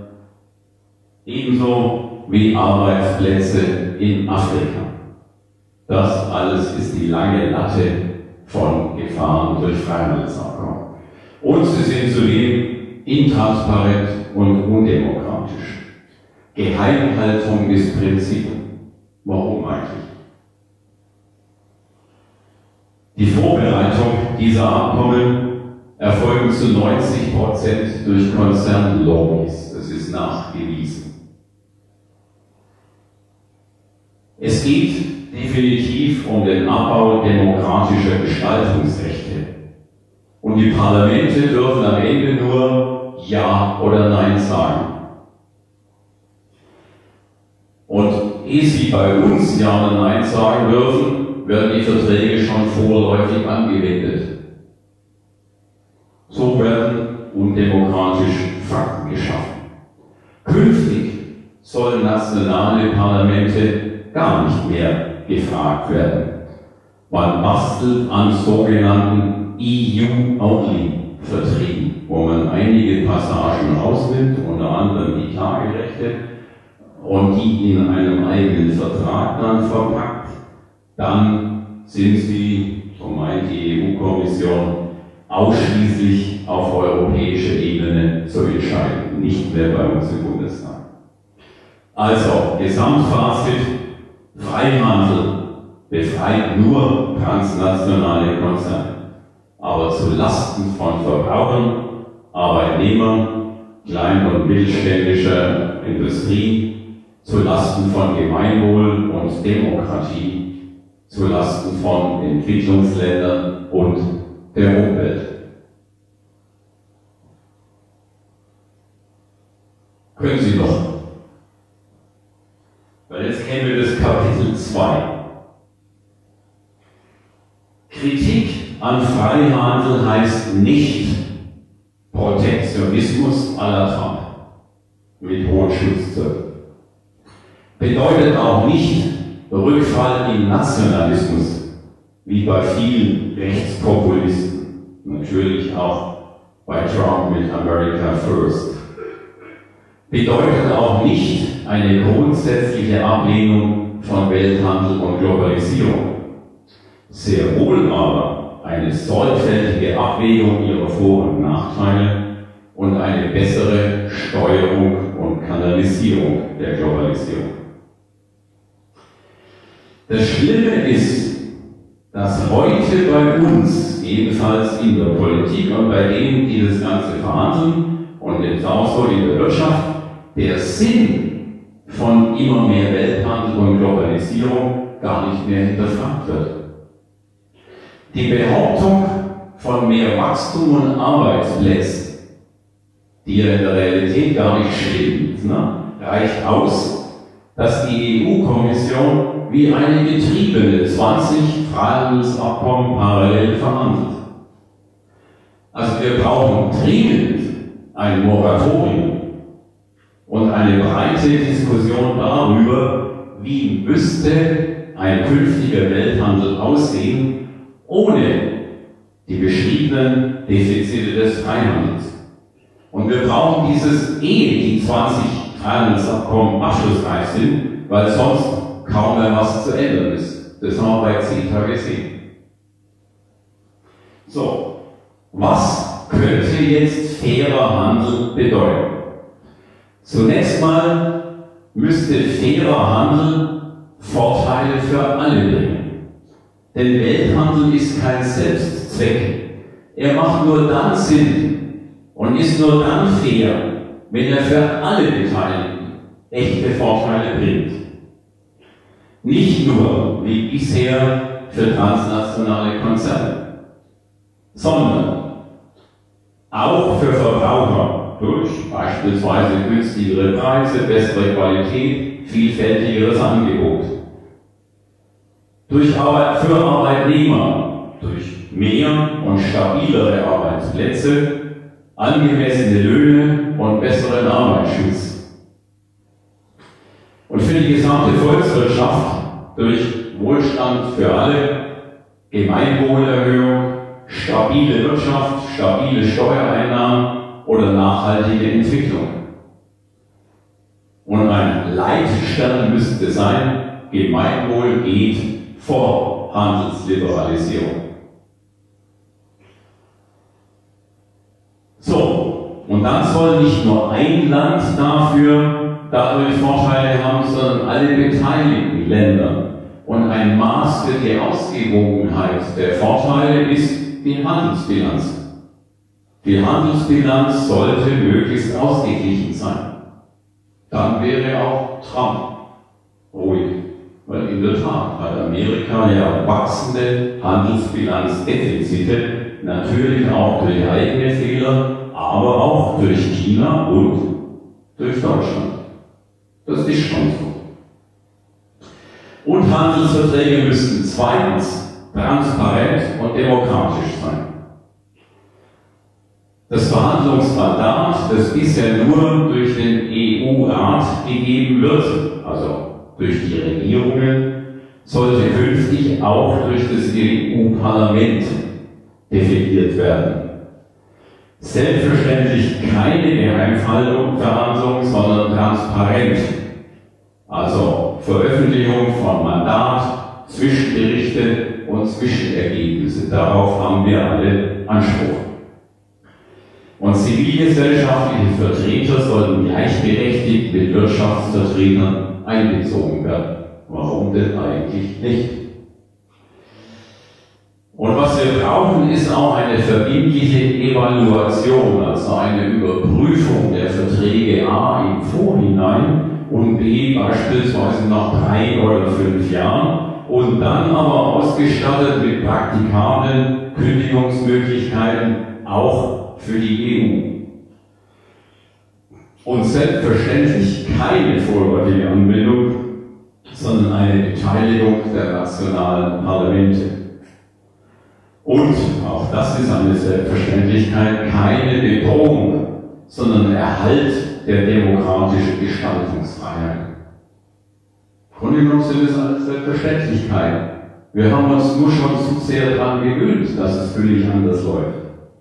ebenso wie Arbeitsplätze in Afrika. Das alles ist die lange Latte von Gefahren durch Freihandelsabkommen. Und sie sind zudem intransparent und undemokratisch. Geheimhaltung ist Prinzip. Warum eigentlich? Die Vorbereitung dieser Abkommen erfolgen zu neunzig Prozent durch Konzernlobbys. Das ist nachgewiesen. Es geht definitiv um den Abbau demokratischer Gestaltungsrechte. Und die Parlamente dürfen am Ende nur Ja oder Nein sagen. Und ehe sie bei uns Ja oder Nein sagen dürfen, werden die Verträge schon vorläufig angewendet. So werden undemokratisch Fakten geschaffen. Künftig sollen nationale Parlamente gar nicht mehr gefragt werden. Man bastelt an sogenannten E U-Only Vertrieb, wo man einige Passagen rausnimmt, unter anderem die Klagerechte, und die in einem eigenen Vertrag dann verpackt, dann sind sie, so meint die E U-Kommission, ausschließlich auf europäischer Ebene zu entscheiden, nicht mehr bei uns im Bundestag. Also, Gesamtfazit: Freihandel befreit nur transnationale Konzerne, aber zu Lasten von Verbrauchern, Arbeitnehmern, klein- und mittelständischer Industrie, zu Lasten von Gemeinwohl und Demokratie, zu Lasten von Entwicklungsländern und der Umwelt. Können Sie noch? Weil jetzt kennen wir das Kapitel zwei. Kritik an Freihandel heißt nicht Protektionismus à la Trump mit hohen Schutzzöllen. Bedeutet auch nicht Rückfall in Nationalismus, wie bei vielen Rechtspopulisten, natürlich auch bei Trump mit America First. Bedeutet auch nicht eine grundsätzliche Ablehnung von Welthandel und Globalisierung. Sehr wohl aber eine sorgfältige Abwägung ihrer Vor- und Nachteile und eine bessere Steuerung und Kanalisierung der Globalisierung. Das Schlimme ist, dass heute bei uns, ebenfalls in der Politik und bei denen, die das Ganze verhandeln und jetzt auch so in der Wirtschaft, der Sinn von immer mehr Welthandel und Globalisierung gar nicht mehr hinterfragt wird. Die Behauptung von mehr Wachstum und Arbeitsplätzen, die ja in der Realität gar nicht stimmt, ne, reicht aus, dass die E U-Kommission wie eine Getriebene zwanzig Freihandelsabkommen parallel verhandelt. Also wir brauchen dringend ein Moratorium und eine breite Diskussion darüber, wie müsste ein künftiger Welthandel aussehen, ohne die beschriebenen Defizite des Freihandels. Und wir brauchen dieses, ehe die zwanzig Freihandelsabkommen abschlussreich sind, weil sonst kaum mehr was zu ändern ist. Das haben wir bei CETA gesehen. So, was könnte jetzt fairer Handel bedeuten? Zunächst mal müsste fairer Handel Vorteile für alle bringen. Denn Welthandel ist kein Selbstzweck. Er macht nur dann Sinn und ist nur dann fair, wenn er für alle Beteiligten echte Vorteile bringt. Nicht nur, wie bisher, für transnationale Konzerne, sondern auch für Verbraucher durch beispielsweise günstigere Preise, bessere Qualität, vielfältigeres Angebot. Durch Arbeit, für Arbeitnehmer durch mehr und stabilere Arbeitsplätze, angemessene Löhne und besseren Arbeitsschutz. Und für die gesamte Volkswirtschaft durch Wohlstand für alle, Gemeinwohlerhöhung, stabile Wirtschaft, stabile Steuereinnahmen oder nachhaltige Entwicklung. Und ein Leitstern müsste sein, Gemeinwohl geht vor Handelsliberalisierung. So, und dann soll nicht nur ein Land dafür dadurch Vorteile haben, sondern alle beteiligten Länder. Und ein Maß für die Ausgewogenheit der Vorteile ist die Handelsbilanz. Die Handelsbilanz sollte möglichst ausgeglichen sein. Dann wäre auch Trump ruhig. Weil in der Tat hat Amerika ja wachsende Handelsbilanzdefizite, natürlich auch durch eigene Fehler, aber auch durch China und durch Deutschland. Das ist schon so. Und Handelsverträge müssten zweitens transparent und demokratisch sein. Das Verhandlungsmandat, das bisher nur durch den E U-Rat gegeben wird, also durch die Regierungen, sollte künftig auch durch das E U-Parlament definiert werden. Selbstverständlich keine Geheimverhandlung, sondern transparent. Also Veröffentlichung von Mandat, Zwischenberichte und Zwischenergebnisse. Darauf haben wir alle Anspruch. Und zivilgesellschaftliche Vertreter sollten gleichberechtigt mit Wirtschaftsvertretern einbezogen werden. Warum denn eigentlich nicht? Und was wir brauchen, ist auch eine verbindliche Evaluation, also eine Überprüfung der Verträge A im Vorhinein und B beispielsweise nach drei oder fünf Jahren und dann aber ausgestattet mit praktikablen Kündigungsmöglichkeiten auch für die E U. Und selbstverständlich keine vorläufige Anbindung, sondern eine Beteiligung der nationalen Parlamente. Und, auch das ist eine Selbstverständlichkeit, keine Bedrohung, sondern Erhalt der demokratischen Gestaltungsfreiheit. Im Grunde genommen sind es alles Selbstverständlichkeiten. Wir haben uns nur schon zu sehr daran gewöhnt, dass es völlig anders läuft.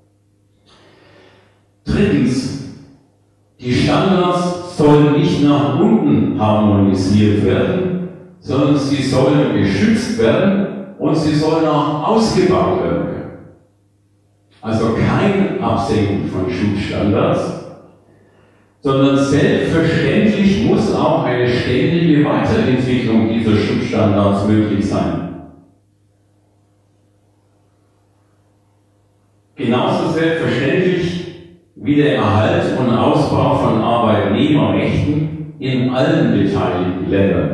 Drittens, die Standards sollen nicht nach unten harmonisiert werden, sondern sie sollen geschützt werden und sie sollen auch ausgebaut werden können. Also kein Absenken von Schutzstandards, sondern selbstverständlich muss auch eine ständige Weiterentwicklung dieser Schutzstandards möglich sein. Genauso selbstverständlich wie der Erhalt und Ausbau von Arbeitnehmerrechten in allen beteiligten Ländern.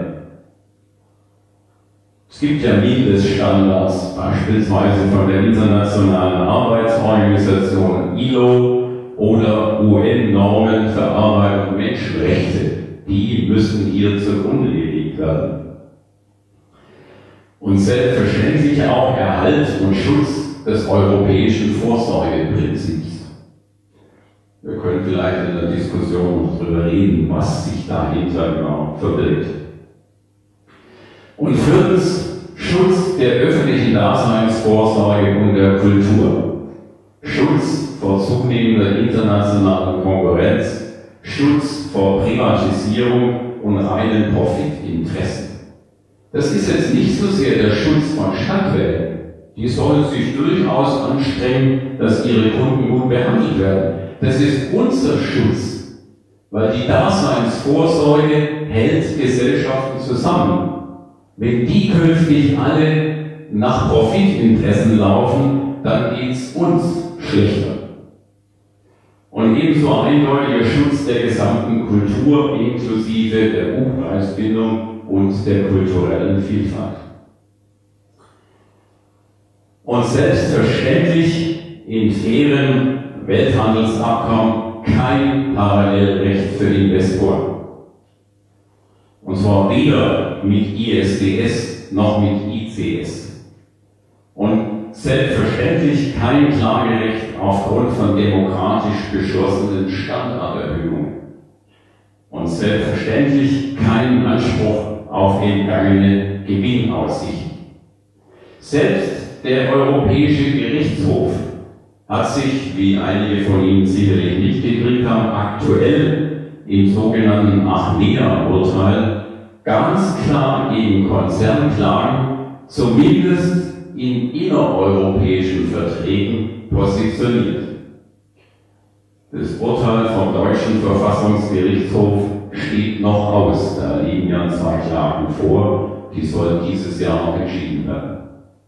Es gibt ja Mindeststandards, beispielsweise von der Internationalen Arbeitsorganisation I L O oder U N-Normen für Arbeit und Menschenrechte. Die müssen hier zugrunde gelegt werden. Und selbstverständlich auch Erhalt und Schutz des europäischen Vorsorgeprinzips. Wir können vielleicht in der Diskussion noch darüber reden, was sich dahinter genau verbirgt. Und viertens, Schutz der öffentlichen Daseinsvorsorge und der Kultur. Schutz vor zunehmender internationaler Konkurrenz, Schutz vor Privatisierung und reinen Profitinteressen. Das ist jetzt nicht so sehr der Schutz von Stadtwerken. Die sollen sich durchaus anstrengen, dass ihre Kunden gut behandelt werden. Das ist unser Schutz, weil die Daseinsvorsorge hält Gesellschaften zusammen. Wenn die künftig alle nach Profitinteressen laufen, dann geht es uns schlechter. Und ebenso eindeutiger Schutz der gesamten Kultur inklusive der Buchpreisbindung und der kulturellen Vielfalt. Und selbstverständlich in fairen Welthandelsabkommen kein Parallelrecht für Investoren. Und zwar weder mit I S D S noch mit I C S. Und selbstverständlich kein Klagerecht aufgrund von demokratisch beschlossenen Standarderhöhungen. Und selbstverständlich keinen Anspruch auf entgangene Gewinnaussichten. Selbst der Europäische Gerichtshof hat sich, wie einige von Ihnen sicherlich nicht gekriegt haben, aktuell im sogenannten Achmea-Urteil ganz klar gegen Konzernklagen, zumindest in innereuropäischen Verträgen, positioniert. Das Urteil vom Deutschen Verfassungsgerichtshof steht noch aus, da liegen ja zwei Klagen vor, die sollen dieses Jahr noch entschieden werden.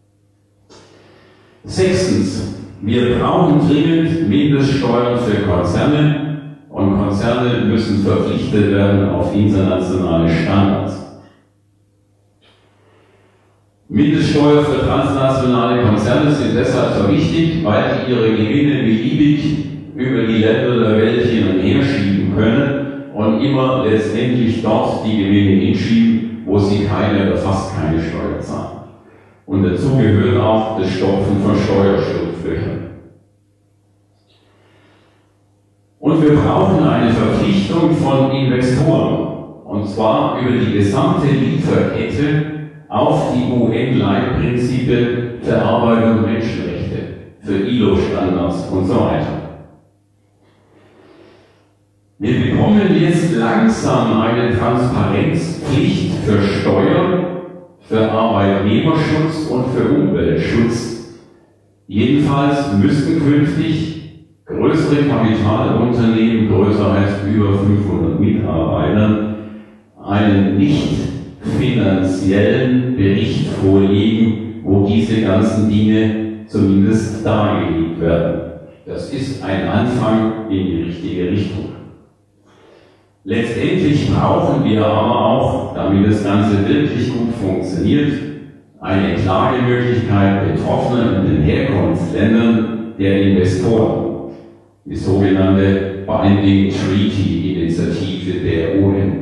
Sechstens, wir brauchen dringend Mindeststeuern für Konzerne und Konzerne müssen verpflichtet werden auf internationale Standards. Mindeststeuer für transnationale Konzerne sind deshalb so wichtig, weil die ihre Gewinne beliebig über die Länder der Welt hin und her schieben können und immer letztendlich dort die Gewinne hinschieben, wo sie keine oder fast keine Steuer zahlen. Und dazu gehört auch das Stopfen von Steuerschlupflöchern. Und wir brauchen eine Verpflichtung von Investoren, und zwar über die gesamte Lieferkette auf die U N-Leitprinzipien für Arbeit und Menschenrechte, für I L O-Standards und so weiter. Wir bekommen jetzt langsam eine Transparenzpflicht für Steuern, für Arbeitnehmerschutz und für Umweltschutz. Jedenfalls müssten künftig größere Kapitalunternehmen, größer als über fünfhundert Mitarbeitern, einen nicht finanziellen Bericht vorlegen, wo diese ganzen Dinge zumindest dargelegt werden. Das ist ein Anfang in die richtige Richtung. Letztendlich brauchen wir aber auch, damit das Ganze wirklich gut funktioniert, eine Klagemöglichkeit Betroffener in den Herkunftsländern der Investoren, die sogenannte Binding Treaty Initiative der U N.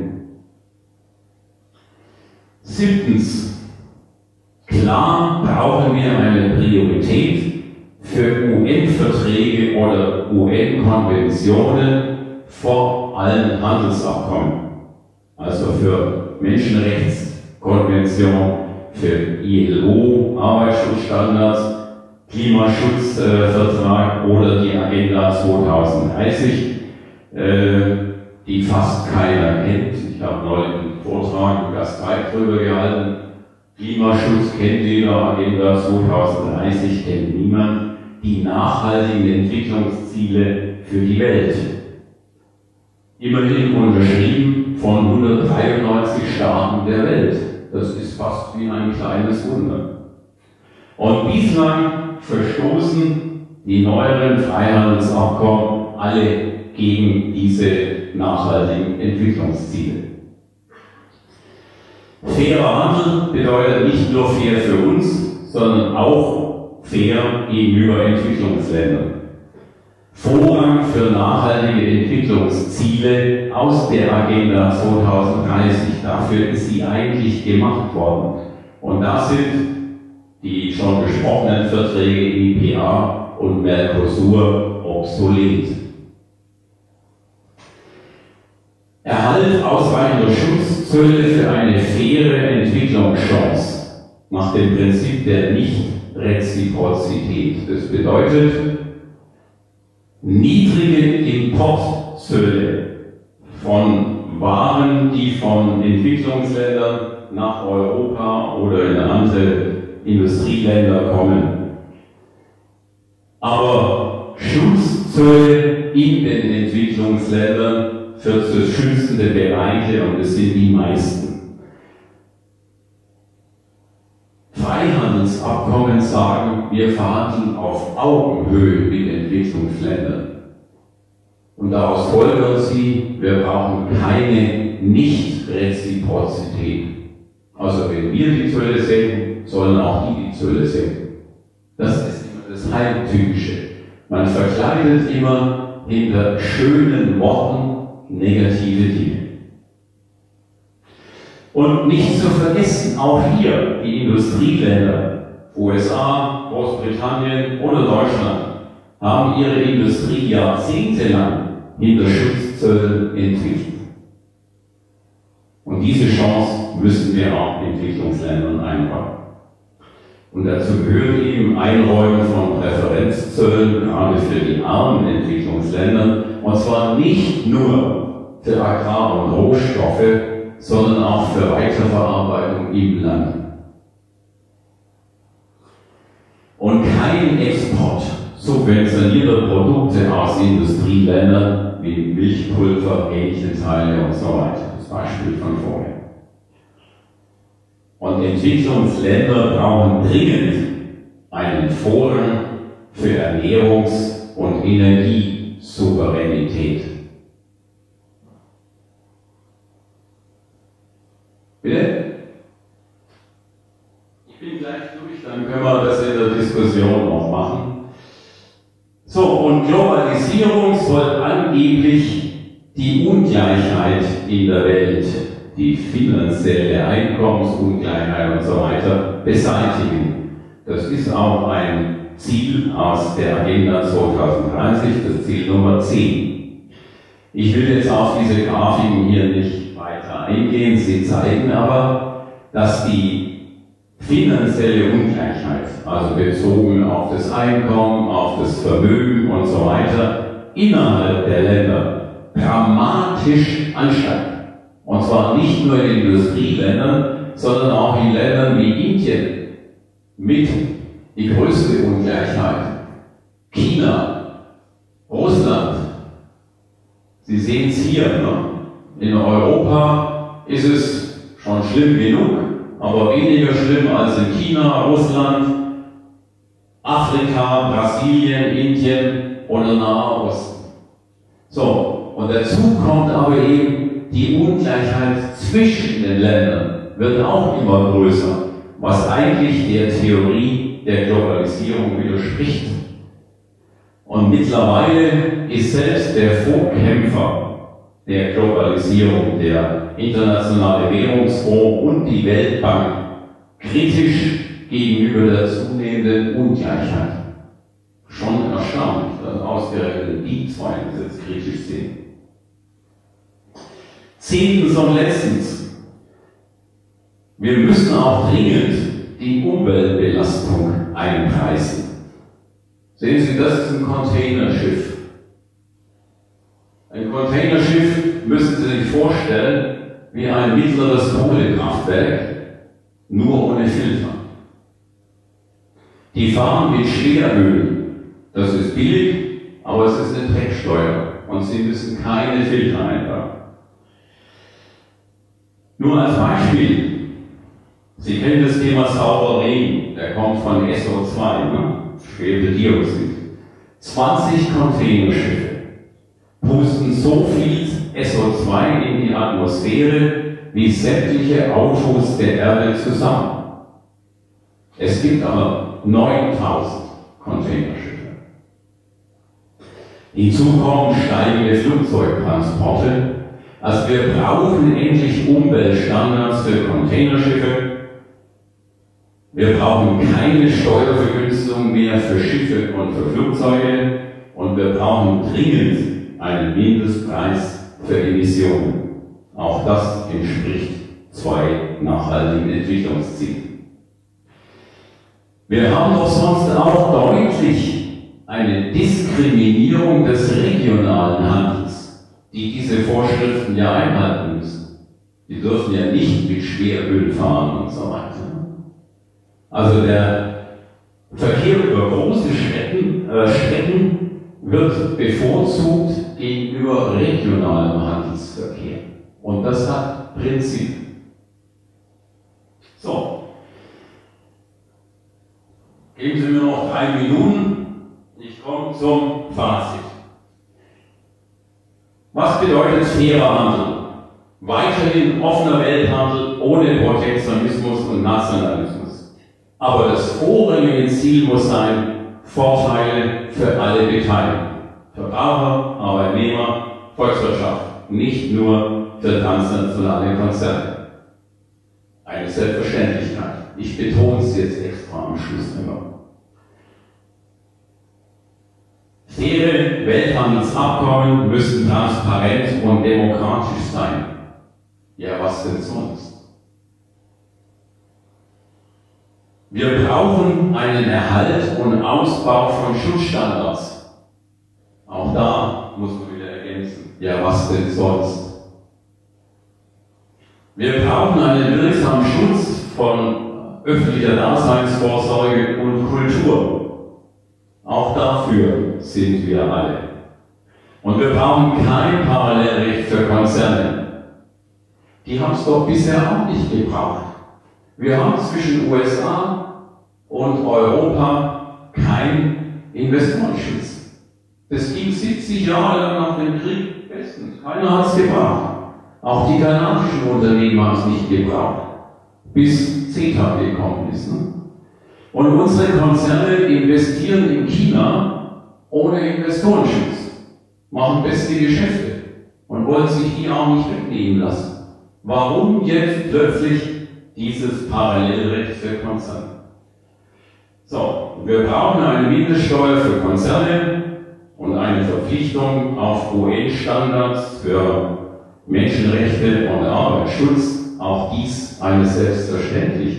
Siebtens. Klar brauchen wir eine Priorität für U N-Verträge oder U N-Konventionen vor allen Handelsabkommen. Also für Menschenrechtskonvention, für I L O, Arbeitsschutzstandards, Klimaschutzvertrag äh, oder die Agenda zweitausenddreißig, äh, die fast keiner kennt. Ich habe neulich einen Vortrag im Gastreich drüber gehalten. Klimaschutz kennt jeder, Agenda zweitausenddreißig kennt niemand. Die nachhaltigen Entwicklungsziele für die Welt. Immerhin unterschrieben von hundertdreiundneunzig Staaten der Welt. Das ist fast wie ein kleines Wunder. Und bislang verstoßen die neueren Freihandelsabkommen alle gegen diese nachhaltigen Entwicklungsziele. Fairer Handel bedeutet nicht nur fair für uns, sondern auch fair gegenüber Entwicklungsländern. Vorrang für nachhaltige Entwicklungsziele aus der Agenda zweitausenddreißig, dafür ist sie eigentlich gemacht worden. Und da sind die schon besprochenen Verträge E P A und Mercosur obsolet. Erhalt ausreichender Schutzzölle für eine faire Entwicklungschance nach dem Prinzip der Nicht-Reziprozität. Das bedeutet, niedrige Importzölle von Waren, die von Entwicklungsländern nach Europa oder in andere Industrieländer kommen. Aber Schutzzölle in den Entwicklungsländern für zu schützende Bereiche, und es sind die meisten. Freihandelsabkommen sagen, wir verhandeln auf Augenhöhe mit Entwicklungsländern. Und daraus folgern sie, wir brauchen keine Nicht-Reziprozität. Also wenn wir die Zölle senken, sollen auch die die Zölle senken. Das ist immer das Heimtypische. Man verkleidet immer hinter schönen Worten negative Dinge. Und nicht zu vergessen, auch hier die Industrieländer, U S A, Großbritannien oder Deutschland, haben ihre Industrie jahrzehntelang hinter Schutzzöllen entwickelt. Und diese Chance müssen wir auch Entwicklungsländern einräumen. Und dazu gehört eben Einräumen von Präferenzzöllen, gerade für die armen Entwicklungsländer, und zwar nicht nur für Agrar- und Rohstoffe, sondern auch für Weiterverarbeitung im Land. Und kein Export subventionierter Produkte aus Industrieländern wie Milchpulver, Hähnchenteile und so weiter. Das Beispiel von vorher. Und Entwicklungsländer brauchen dringend einen Vorrang für Ernährungs- und Energiesouveränität. Bitte? Ich bin gleich durch, dann können wir das in der Diskussion noch machen. So, und Globalisierung soll angeblich die Ungleichheit in der Welt, die finanzielle Einkommensungleichheit und so weiter, beseitigen. Das ist auch ein Ziel aus der Agenda zweitausenddreißig, das Ziel Nummer zehn. Ich will jetzt auf diese Grafiken hier nicht weiter eingehen, sie zeigen aber, dass die finanzielle Ungleichheit, also bezogen auf das Einkommen, auf das Vermögen und so weiter, innerhalb der Länder, dramatisch ansteigen. Und zwar nicht nur in Industrieländern, sondern auch in Ländern wie Indien mit die größte Ungleichheit. China, Russland. Sie sehen es hier. Ne? In Europa ist es schon schlimm genug, aber weniger schlimm als in China, Russland, Afrika, Brasilien, Indien oder Nahe Osten. So, und dazu kommt aber eben die Ungleichheit zwischen den Ländern, wird auch immer größer, was eigentlich der Theorie der Globalisierung widerspricht. Und mittlerweile ist selbst der Vorkämpfer der Globalisierung, der Internationale Währungsfonds und die Weltbank, kritisch gegenüber der zunehmenden Ungleichheit. Schon erstaunlich, dass ausgerechnet die zwei das jetzt kritisch sehen. Zehntens und letztens, wir müssen auch dringend die Umweltbelastung einpreisen. Sehen Sie, das ist ein Containerschiff. Ein Containerschiff müssen Sie sich vorstellen wie ein mittleres Kohlekraftwerk, nur ohne Filter. Die fahren mit Schweröl. Das ist billig, aber es ist eine Trecksteuer und Sie müssen keine Filter einbauen. Nur als Beispiel. Sie kennen das Thema sauberer Regen, der kommt von S O zwei, ne? Schwefeldioxid. zwanzig Containerschiffe pusten so viel S O zwei in die Atmosphäre wie sämtliche Autos der Erde zusammen. Es gibt aber neuntausend Containerschiffe. Hinzu kommen steigende Flugzeugtransporte. Also wir brauchen endlich Umweltstandards für Containerschiffe. Wir brauchen keine Steuervergünstigung mehr für Schiffe und für Flugzeuge. Und wir brauchen dringend einen Mindestpreis für Emissionen. Auch das entspricht zwei nachhaltigen Entwicklungszielen. Wir haben doch sonst auch deutlich eine Diskriminierung des regionalen Handels, die diese Vorschriften ja einhalten müssen. Die dürfen ja nicht mit Schweröl fahren und so weiter. Also der Verkehr über große Strecken, äh, Strecken wird bevorzugt gegenüber regionalem Handelsverkehr. Und das hat Prinzip. So. Geben Sie mir noch drei Minuten. Ich komme zum Fazit. Was bedeutet fairer Handel? Weiterhin offener Welthandel ohne Protektionismus und Nationalismus. Aber das vorrangige Ziel muss sein, Vorteile für alle Beteiligten. Verbraucher, Arbeitnehmer, Volkswirtschaft. Nicht nur für transnationale Konzerne. Eine Selbstverständlichkeit. Ich betone es jetzt extra am Schluss immer. Faire Welthandelsabkommen müssen transparent und demokratisch sein. Ja, was denn sonst? Wir brauchen einen Erhalt und Ausbau von Schutzstandards. Auch da muss man wieder ergänzen. Ja, was denn sonst? Wir brauchen einen wirksamen Schutz von öffentlicher Daseinsvorsorge und Kultur. Auch dafür sind wir alle. Und wir brauchen kein Parallelrecht für Konzerne. Die haben es doch bisher auch nicht gebraucht. Wir haben zwischen U S A und Europa keinen Investorenschutz. Das ging siebzig Jahre lang nach dem Krieg bestens. Keiner hat es gebraucht. Auch die kanadischen Unternehmen haben es nicht gebraucht. Bis CETA gekommen ist. Ne? Und unsere Konzerne investieren in China ohne Investorenschutz, machen beste Geschäfte und wollen sich die auch nicht wegnehmen lassen. Warum jetzt plötzlich dieses Parallelrecht für Konzerne? So, wir brauchen eine Mindeststeuer für Konzerne und eine Verpflichtung auf U N-Standards für Menschenrechte und Arbeitsschutz. Auch dies eine Selbstverständlichkeit.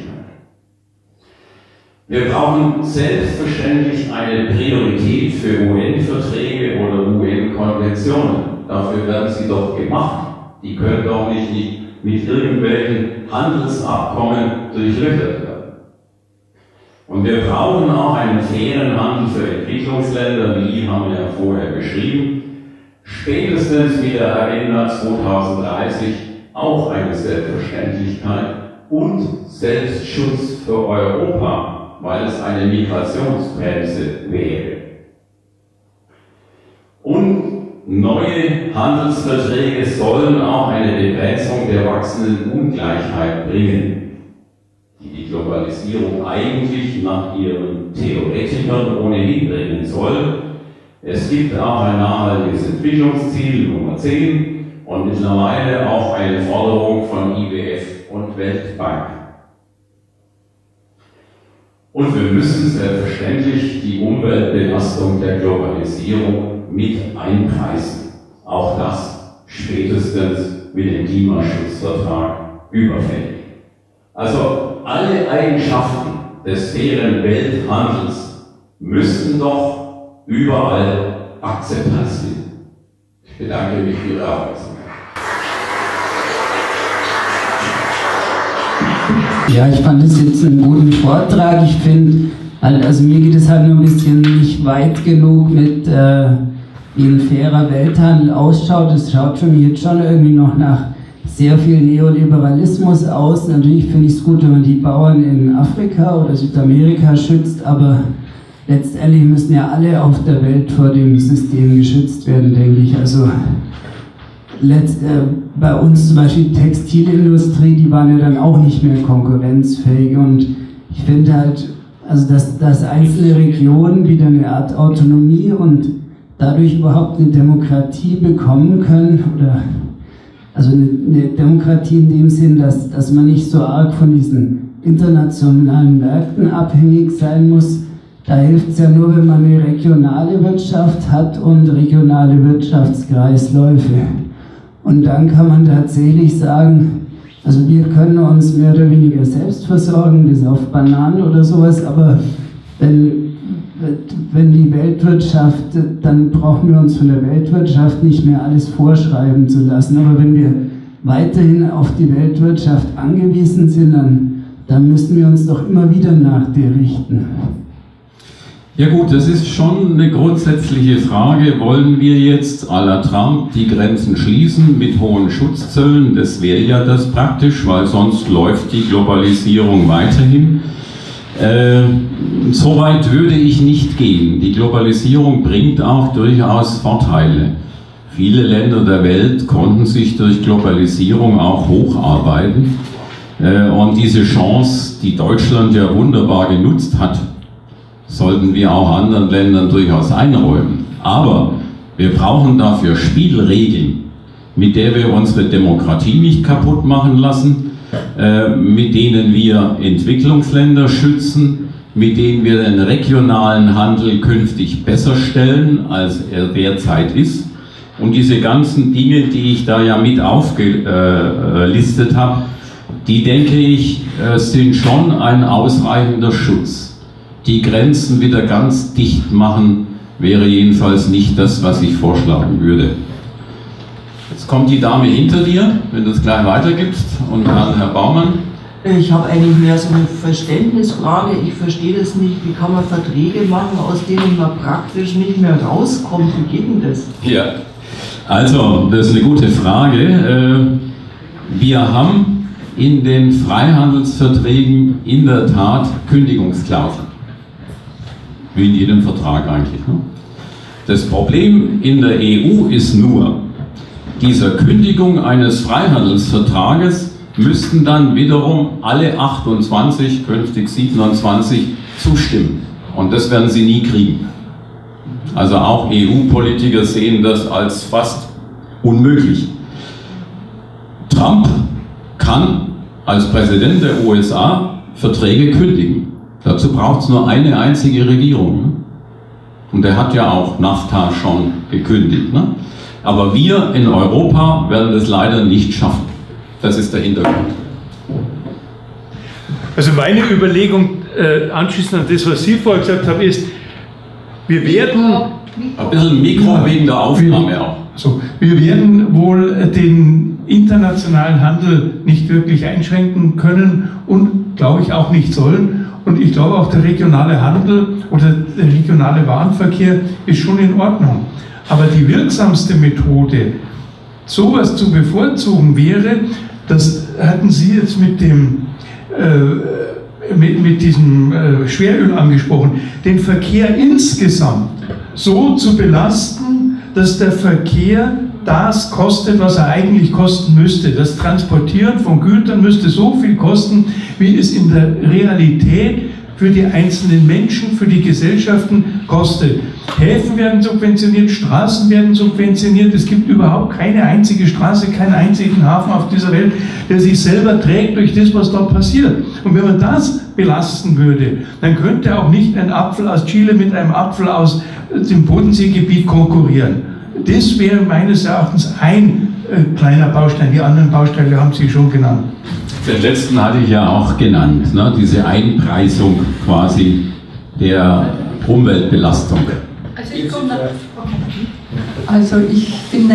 Wir brauchen selbstverständlich eine Priorität für U N-Verträge oder U N-Konventionen. dafür werden sie doch gemacht. Die können doch nicht mit irgendwelchen Handelsabkommen durchlöchert werden. Und wir brauchen auch einen fairen Handel für Entwicklungsländer, wie haben wir ja vorher beschrieben. Spätestens mit der Agenda zweitausenddreißig auch eine Selbstverständlichkeit und Selbstschutz für Europa, weil es eine Migrationsbremse wäre. Und neue Handelsverträge sollen auch eine Begrenzung der wachsenden Ungleichheit bringen, die die Globalisierung eigentlich nach ihren Theoretikern ohnehin bringen soll. Es gibt auch ein nachhaltiges Entwicklungsziel Nummer zehn und mittlerweile auch eine Forderung von I W F und Weltbank. Und wir müssen selbstverständlich die Umweltbelastung der Globalisierung mit einpreisen. Auch das spätestens mit dem Klimaschutzvertrag überfällig. Also alle Eigenschaften des fairen Welthandels müssten doch überall Akzeptanz finden. Ich bedanke mich für Ihre Aufmerksamkeit. Ja, ich fand es jetzt einen guten Vortrag. Ich finde, also mir geht es halt nur ein bisschen nicht weit genug mit, äh, wie ein fairer Welthandel ausschaut. Es schaut für mich jetzt schon irgendwie noch nach sehr viel Neoliberalismus aus. Natürlich finde ich es gut, wenn man die Bauern in Afrika oder Südamerika schützt, aber letztendlich müssen ja alle auf der Welt vor dem System geschützt werden, denke ich. Also letzt, äh, bei uns zum Beispiel die Textilindustrie, die waren ja dann auch nicht mehr konkurrenzfähig, und ich finde halt, also dass, dass einzelne Regionen wieder eine Art Autonomie und dadurch überhaupt eine Demokratie bekommen können, oder also eine, eine Demokratie in dem Sinn, dass, dass man nicht so arg von diesen internationalen Märkten abhängig sein muss. Da hilft es ja nur, wenn man eine regionale Wirtschaft hat und regionale Wirtschaftskreisläufe. Und dann kann man tatsächlich sagen, also wir können uns mehr oder weniger selbst versorgen, bis auf Bananen oder sowas, aber wenn, wenn die Weltwirtschaft, dann brauchen wir uns von der Weltwirtschaft nicht mehr alles vorschreiben zu lassen. Aber wenn wir weiterhin auf die Weltwirtschaft angewiesen sind, dann, dann müssen wir uns doch immer wieder nach der richten. Ja gut, das ist schon eine grundsätzliche Frage. Wollen wir jetzt à la Trump die Grenzen schließen mit hohen Schutzzöllen? Das wäre ja das praktisch, weil sonst läuft die Globalisierung weiterhin. Äh, so weit würde ich nicht gehen. Die Globalisierung bringt auch durchaus Vorteile. Viele Länder der Welt konnten sich durch Globalisierung auch hocharbeiten. Äh, und diese Chance, die Deutschland ja wunderbar genutzt hat, sollten wir auch anderen Ländern durchaus einräumen. Aber wir brauchen dafür Spielregeln, mit der wir unsere Demokratie nicht kaputt machen lassen, äh, mit denen wir Entwicklungsländer schützen, mit denen wir den regionalen Handel künftig besser stellen, als er derzeit ist. Und diese ganzen Dinge, die ich da ja mit aufgelistet habe, die, denke ich, äh, sind schon ein ausreichender Schutz. Die Grenzen wieder ganz dicht machen, wäre jedenfalls nicht das, was ich vorschlagen würde. Jetzt kommt die Dame hinter dir, wenn du es gleich weitergibst, und dann Herr Baumann. Ich habe eigentlich mehr so eine Verständnisfrage. Ich verstehe das nicht. Wie kann man Verträge machen, aus denen man praktisch nicht mehr rauskommt? Wie geht denn das? Ja, also, das ist eine gute Frage. Wir haben in den Freihandelsverträgen in der Tat Kündigungsklauseln. Wie in jedem Vertrag eigentlich. Ne? Das Problem in der E U ist nur, dieser Kündigung eines Freihandelsvertrages müssten dann wiederum alle achtundzwanzig, künftig siebenundzwanzig, zustimmen. Und das werden sie nie kriegen. Also auch E U-Politiker sehen das als fast unmöglich. Trump kann als Präsident der U S A Verträge kündigen. Dazu braucht es nur eine einzige Regierung. Und er hat ja auch NAFTA schon gekündigt. Ne? Aber wir in Europa werden das leider nicht schaffen. Das ist der Hintergrund. Also meine Überlegung, äh, anschließend an das, was Sie vorher gesagt haben, ist, wir werden... Ein bisschen Mikro wegen der Aufnahme auch. So, wir werden wohl den internationalen Handel nicht wirklich einschränken können und, glaube ich, auch nicht sollen. Und ich glaube auch, der regionale Handel oder der regionale Warenverkehr ist schon in Ordnung. Aber die wirksamste Methode, sowas zu bevorzugen, wäre, das hatten Sie jetzt mit dem äh, mit, mit diesem äh, Schweröl angesprochen, den Verkehr insgesamt so zu belasten, dass der Verkehr das kostet, was er eigentlich kosten müsste. Das Transportieren von Gütern müsste so viel kosten, wie es in der Realität für die einzelnen Menschen, für die Gesellschaften kostet. Häfen werden subventioniert, Straßen werden subventioniert. Es gibt überhaupt keine einzige Straße, keinen einzigen Hafen auf dieser Welt, der sich selber trägt durch das, was dort passiert. Und wenn man das belasten würde, dann könnte auch nicht ein Apfel aus Chile mit einem Apfel aus dem Bodenseegebiet konkurrieren. Das wäre meines Erachtens ein äh, kleiner Baustein. Die anderen Bausteine haben Sie schon genannt. Den letzten hatte ich ja auch genannt, ne? Diese Einpreisung quasi der Umweltbelastung. Also ich, komme also ich finde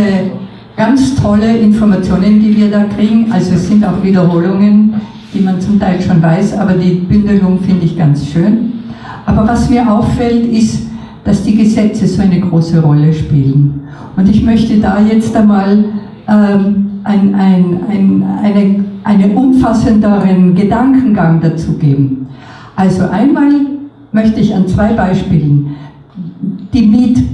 ganz tolle Informationen, die wir da kriegen. Also es sind auch Wiederholungen, die man zum Teil schon weiß, aber die Bündelung finde ich ganz schön. Aber was mir auffällt, ist, dass die Gesetze so eine große Rolle spielen. Und ich möchte da jetzt einmal ähm, ein, ein, ein, eine, einen umfassenderen Gedankengang dazu geben. Also einmal möchte ich an zwei Beispielen. Die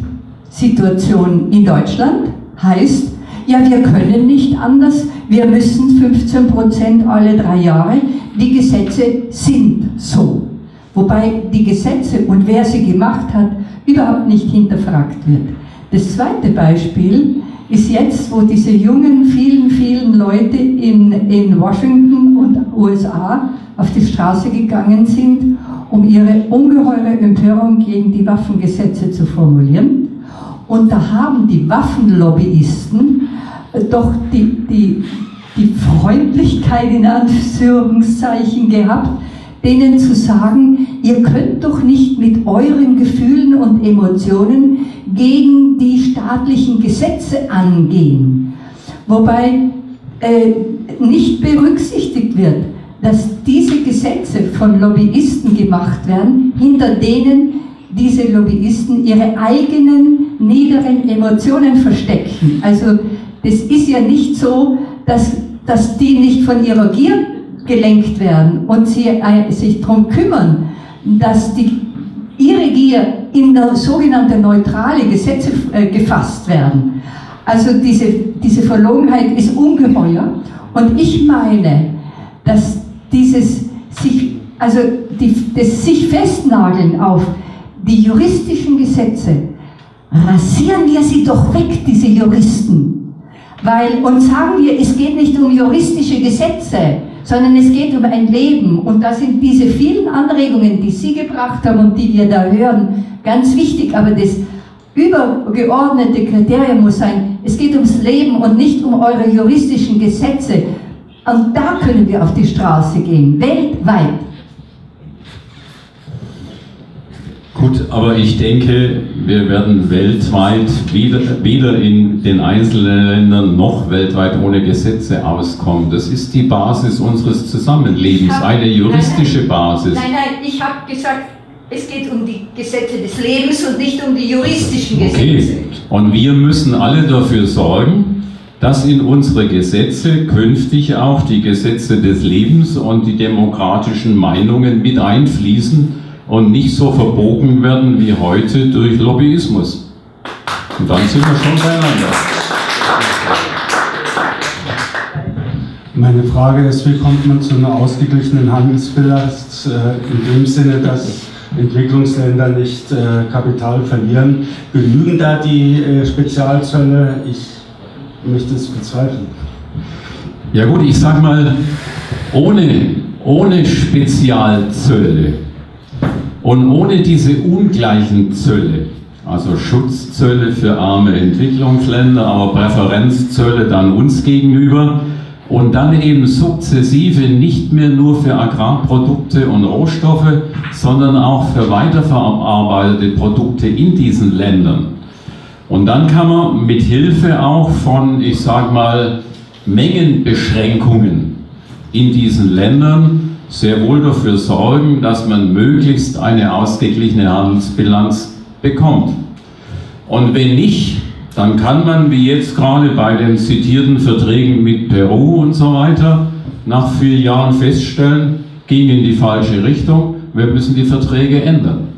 Mietsituation in Deutschland heißt, ja, wir können nicht anders, wir müssen fünfzehn Prozent alle drei Jahre, die Gesetze sind so. Wobei die Gesetze und wer sie gemacht hat, überhaupt nicht hinterfragt wird. Das zweite Beispiel ist jetzt, wo diese jungen, vielen, vielen Leute in, in Washington und U S A auf die Straße gegangen sind, um ihre ungeheure Empörung gegen die Waffengesetze zu formulieren. Und da haben die Waffenlobbyisten doch die, die, die Freundlichkeit in Anführungszeichen gehabt, denen zu sagen, ihr könnt doch nicht mit euren Gefühlen und Emotionen gegen die staatlichen Gesetze angehen. Wobei äh, nicht berücksichtigt wird, dass diese Gesetze von Lobbyisten gemacht werden, hinter denen diese Lobbyisten ihre eigenen niederen Emotionen verstecken. Also das ist ja nicht so, dass, dass die nicht von ihrer Gier gelenkt werden und sie äh, sich darum kümmern, dass die, ihre Gier in der sogenannte neutrale Gesetze äh, gefasst werden. Also diese, diese Verlogenheit ist ungeheuer und ich meine, dass dieses sich, also die, das sich festnageln auf die juristischen Gesetze, rasieren wir sie doch weg, diese Juristen, weil uns sagen wir, es geht nicht um juristische Gesetze, sondern es geht um ein Leben. Und da sind diese vielen Anregungen, die Sie gebracht haben und die wir da hören, ganz wichtig. Aber das übergeordnete Kriterium muss sein, es geht ums Leben und nicht um eure juristischen Gesetze. Und da können wir auf die Straße gehen, weltweit. Gut, aber ich denke, wir werden weltweit weder, weder in den einzelnen Ländern noch weltweit ohne Gesetze auskommen. Das ist die Basis unseres Zusammenlebens, hab, eine juristische nein, Basis. Nein, nein, ich habe gesagt, es geht um die Gesetze des Lebens und nicht um die juristischen Gesetze. Okay, und wir müssen alle dafür sorgen, dass in unsere Gesetze künftig auch die Gesetze des Lebens und die demokratischen Meinungen mit einfließen und nicht so verbogen werden wie heute durch Lobbyismus. Und dann sind wir schon beieinander. Meine Frage ist, wie kommt man zu einer ausgeglichenen Handelsbilanz in dem Sinne, dass Entwicklungsländer nicht äh, Kapital verlieren? Genügen da die äh, Spezialzölle? Ich möchte es bezweifeln. Ja gut, ich sag mal, ohne, ohne Spezialzölle und ohne diese ungleichen Zölle, also Schutzzölle für arme Entwicklungsländer, aber Präferenzzölle dann uns gegenüber und dann eben sukzessive nicht mehr nur für Agrarprodukte und Rohstoffe, sondern auch für weiterverarbeitete Produkte in diesen Ländern. Und dann kann man mit Hilfe auch von, ich sag mal, Mengenbeschränkungen in diesen Ländern sehr wohl dafür sorgen, dass man möglichst eine ausgeglichene Handelsbilanz bekommt. Und wenn nicht, dann kann man, wie jetzt gerade bei den zitierten Verträgen mit Peru und so weiter, nach vier Jahren feststellen, ging in die falsche Richtung, wir müssen die Verträge ändern.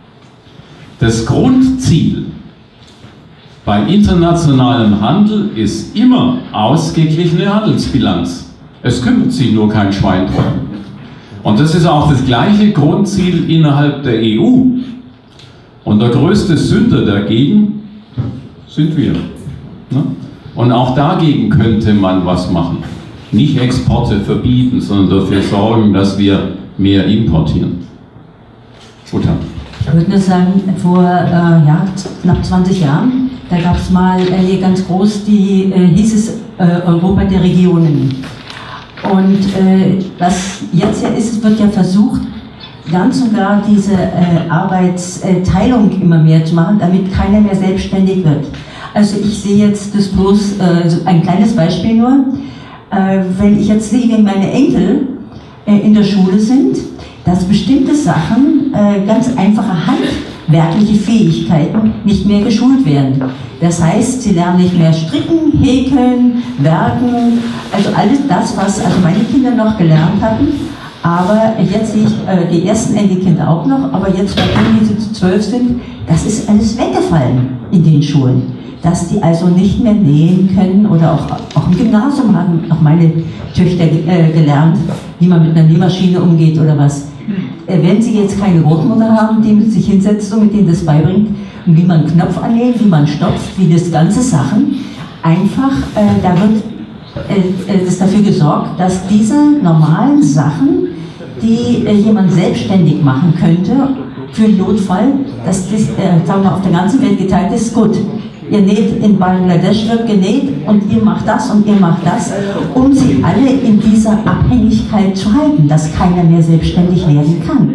Das Grundziel beim internationalen Handel ist immer ausgeglichene Handelsbilanz. Es kümmert sich nur kein Schwein drum. Und das ist auch das gleiche Grundziel innerhalb der E U. Und der größte Sünder dagegen sind wir. Und auch dagegen könnte man was machen. Nicht Exporte verbieten, sondern dafür sorgen, dass wir mehr importieren. Uta. Ich würde nur sagen, vor äh, ja, knapp zwanzig Jahren, da gab es mal äh, hier ganz groß, die äh, hieß es äh, Europa der Regionen. Und äh, was jetzt ja ist, es wird ja versucht, ganz und gar diese äh, Arbeitsteilung immer mehr zu machen, damit keiner mehr selbstständig wird. Also ich sehe jetzt das bloß, äh, so ein kleines Beispiel nur, äh, wenn ich jetzt sehe, wie meine Enkel äh, in der Schule sind, dass bestimmte Sachen, äh, ganz einfache handwerkliche Fähigkeiten nicht mehr geschult werden. Das heißt, sie lernen nicht mehr stricken, häkeln, werken, also alles das, was also meine Kinder noch gelernt hatten. Aber jetzt sehe ich äh, die ersten Enkelkinder auch noch, aber jetzt bei denen, die zu zwölf sind, das ist alles weggefallen in den Schulen. Dass die also nicht mehr nähen können oder auch, auch im Gymnasium haben auch meine Töchter äh, gelernt, wie man mit einer Nähmaschine umgeht oder was. Äh, wenn sie jetzt keine Großmutter haben, die mit sich hinsetzt und mit denen das beibringt, und wie man einen Knopf annäht, wie man stopft, wie das ganze Sachen, einfach, äh, da wird äh, es dafür gesorgt, dass diese normalen Sachen, die äh, jemand selbstständig machen könnte, für einen Notfall, dass das äh, sagen wir, auf der ganzen Welt geteilt ist, gut. Ihr näht in Bangladesch, wird genäht und ihr macht das und ihr macht das, um sie alle in dieser Abhängigkeit zu halten, dass keiner mehr selbstständig werden kann.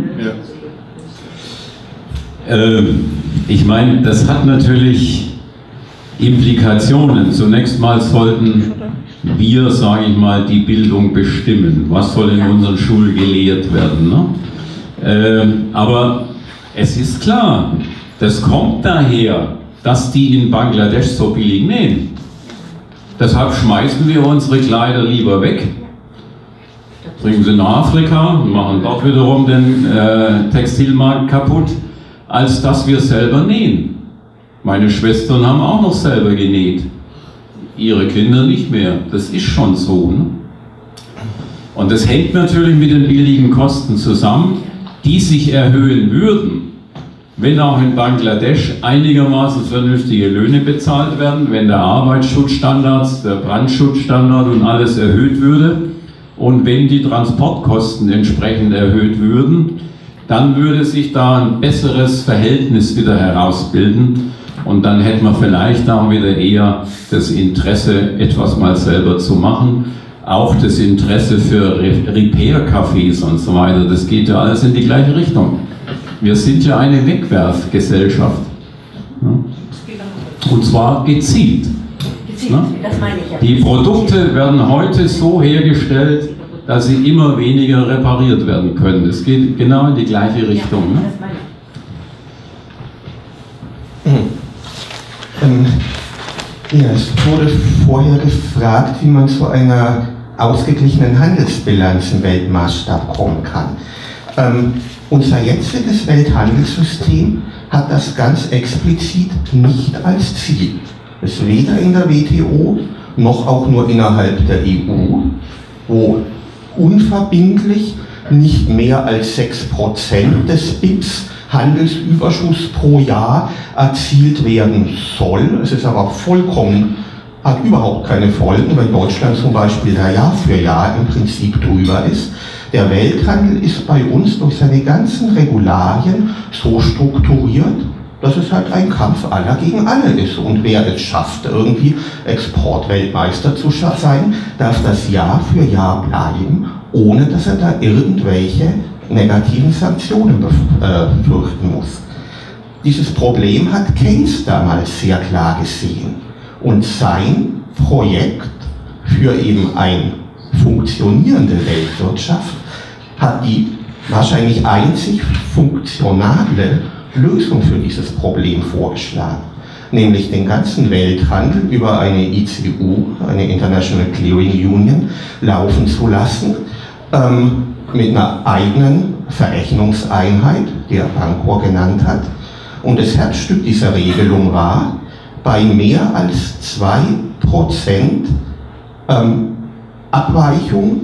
Ja. Ähm, ich meine, das hat natürlich Implikationen. Zunächst mal sollten wir, sage ich mal, die Bildung bestimmen. Was soll in unseren Schulen gelehrt werden? Ne? Ähm, aber es ist klar, das kommt daher, dass die in Bangladesch so billig nähen. Deshalb schmeißen wir unsere Kleider lieber weg, bringen sie nach Afrika und machen dort wiederum den äh, Textilmarkt kaputt, als dass wir selber nähen. Meine Schwestern haben auch noch selber genäht, ihre Kinder nicht mehr. Das ist schon so. Ne? Und das hängt natürlich mit den billigen Kosten zusammen, die sich erhöhen würden, wenn auch in Bangladesch einigermaßen vernünftige Löhne bezahlt werden, wenn der Arbeitsschutzstandard, der Brandschutzstandard und alles erhöht würde und wenn die Transportkosten entsprechend erhöht würden, dann würde sich da ein besseres Verhältnis wieder herausbilden und dann hätten wir vielleicht auch wieder eher das Interesse, etwas mal selber zu machen. Auch das Interesse für Repair-Cafés und so weiter, das geht ja alles in die gleiche Richtung. Wir sind ja eine Wegwerfgesellschaft. Und zwar gezielt. Gezielt, das meine ich ja. Die Produkte werden heute so hergestellt, dass sie immer weniger repariert werden können. Es geht genau in die gleiche Richtung. Ja, das meine ich. Ähm, ja, es wurde vorher gefragt, wie man zu einer ausgeglichenen Handelsbilanz im Weltmaßstab kommen kann. Ähm, Unser jetziges Welthandelssystem hat das ganz explizit nicht als Ziel. Es ist weder in der W T O noch auch nur innerhalb der E U, wo unverbindlich nicht mehr als sechs Prozent des B I P S Handelsüberschuss pro Jahr erzielt werden soll. Es ist aber auch vollkommen, hat überhaupt keine Folgen, weil Deutschland zum Beispiel da Jahr für Jahr im Prinzip drüber ist. Der Welthandel ist bei uns durch seine ganzen Regularien so strukturiert, dass es halt ein Kampf aller gegen alle ist. Und wer es schafft, irgendwie Exportweltmeister zu sein, darf das Jahr für Jahr bleiben, ohne dass er da irgendwelche negativen Sanktionen befürchten muss. Dieses Problem hat Keynes damals sehr klar gesehen. Und sein Projekt für eben eine funktionierende Weltwirtschaft hat die wahrscheinlich einzig funktionale Lösung für dieses Problem vorgeschlagen. Nämlich den ganzen Welthandel über eine I C U, eine International Clearing Union, laufen zu lassen, ähm, mit einer eigenen Verrechnungseinheit, die er Bancor genannt hat. Und das Herzstück dieser Regelung war, bei mehr als zwei Prozent ähm, Abweichung,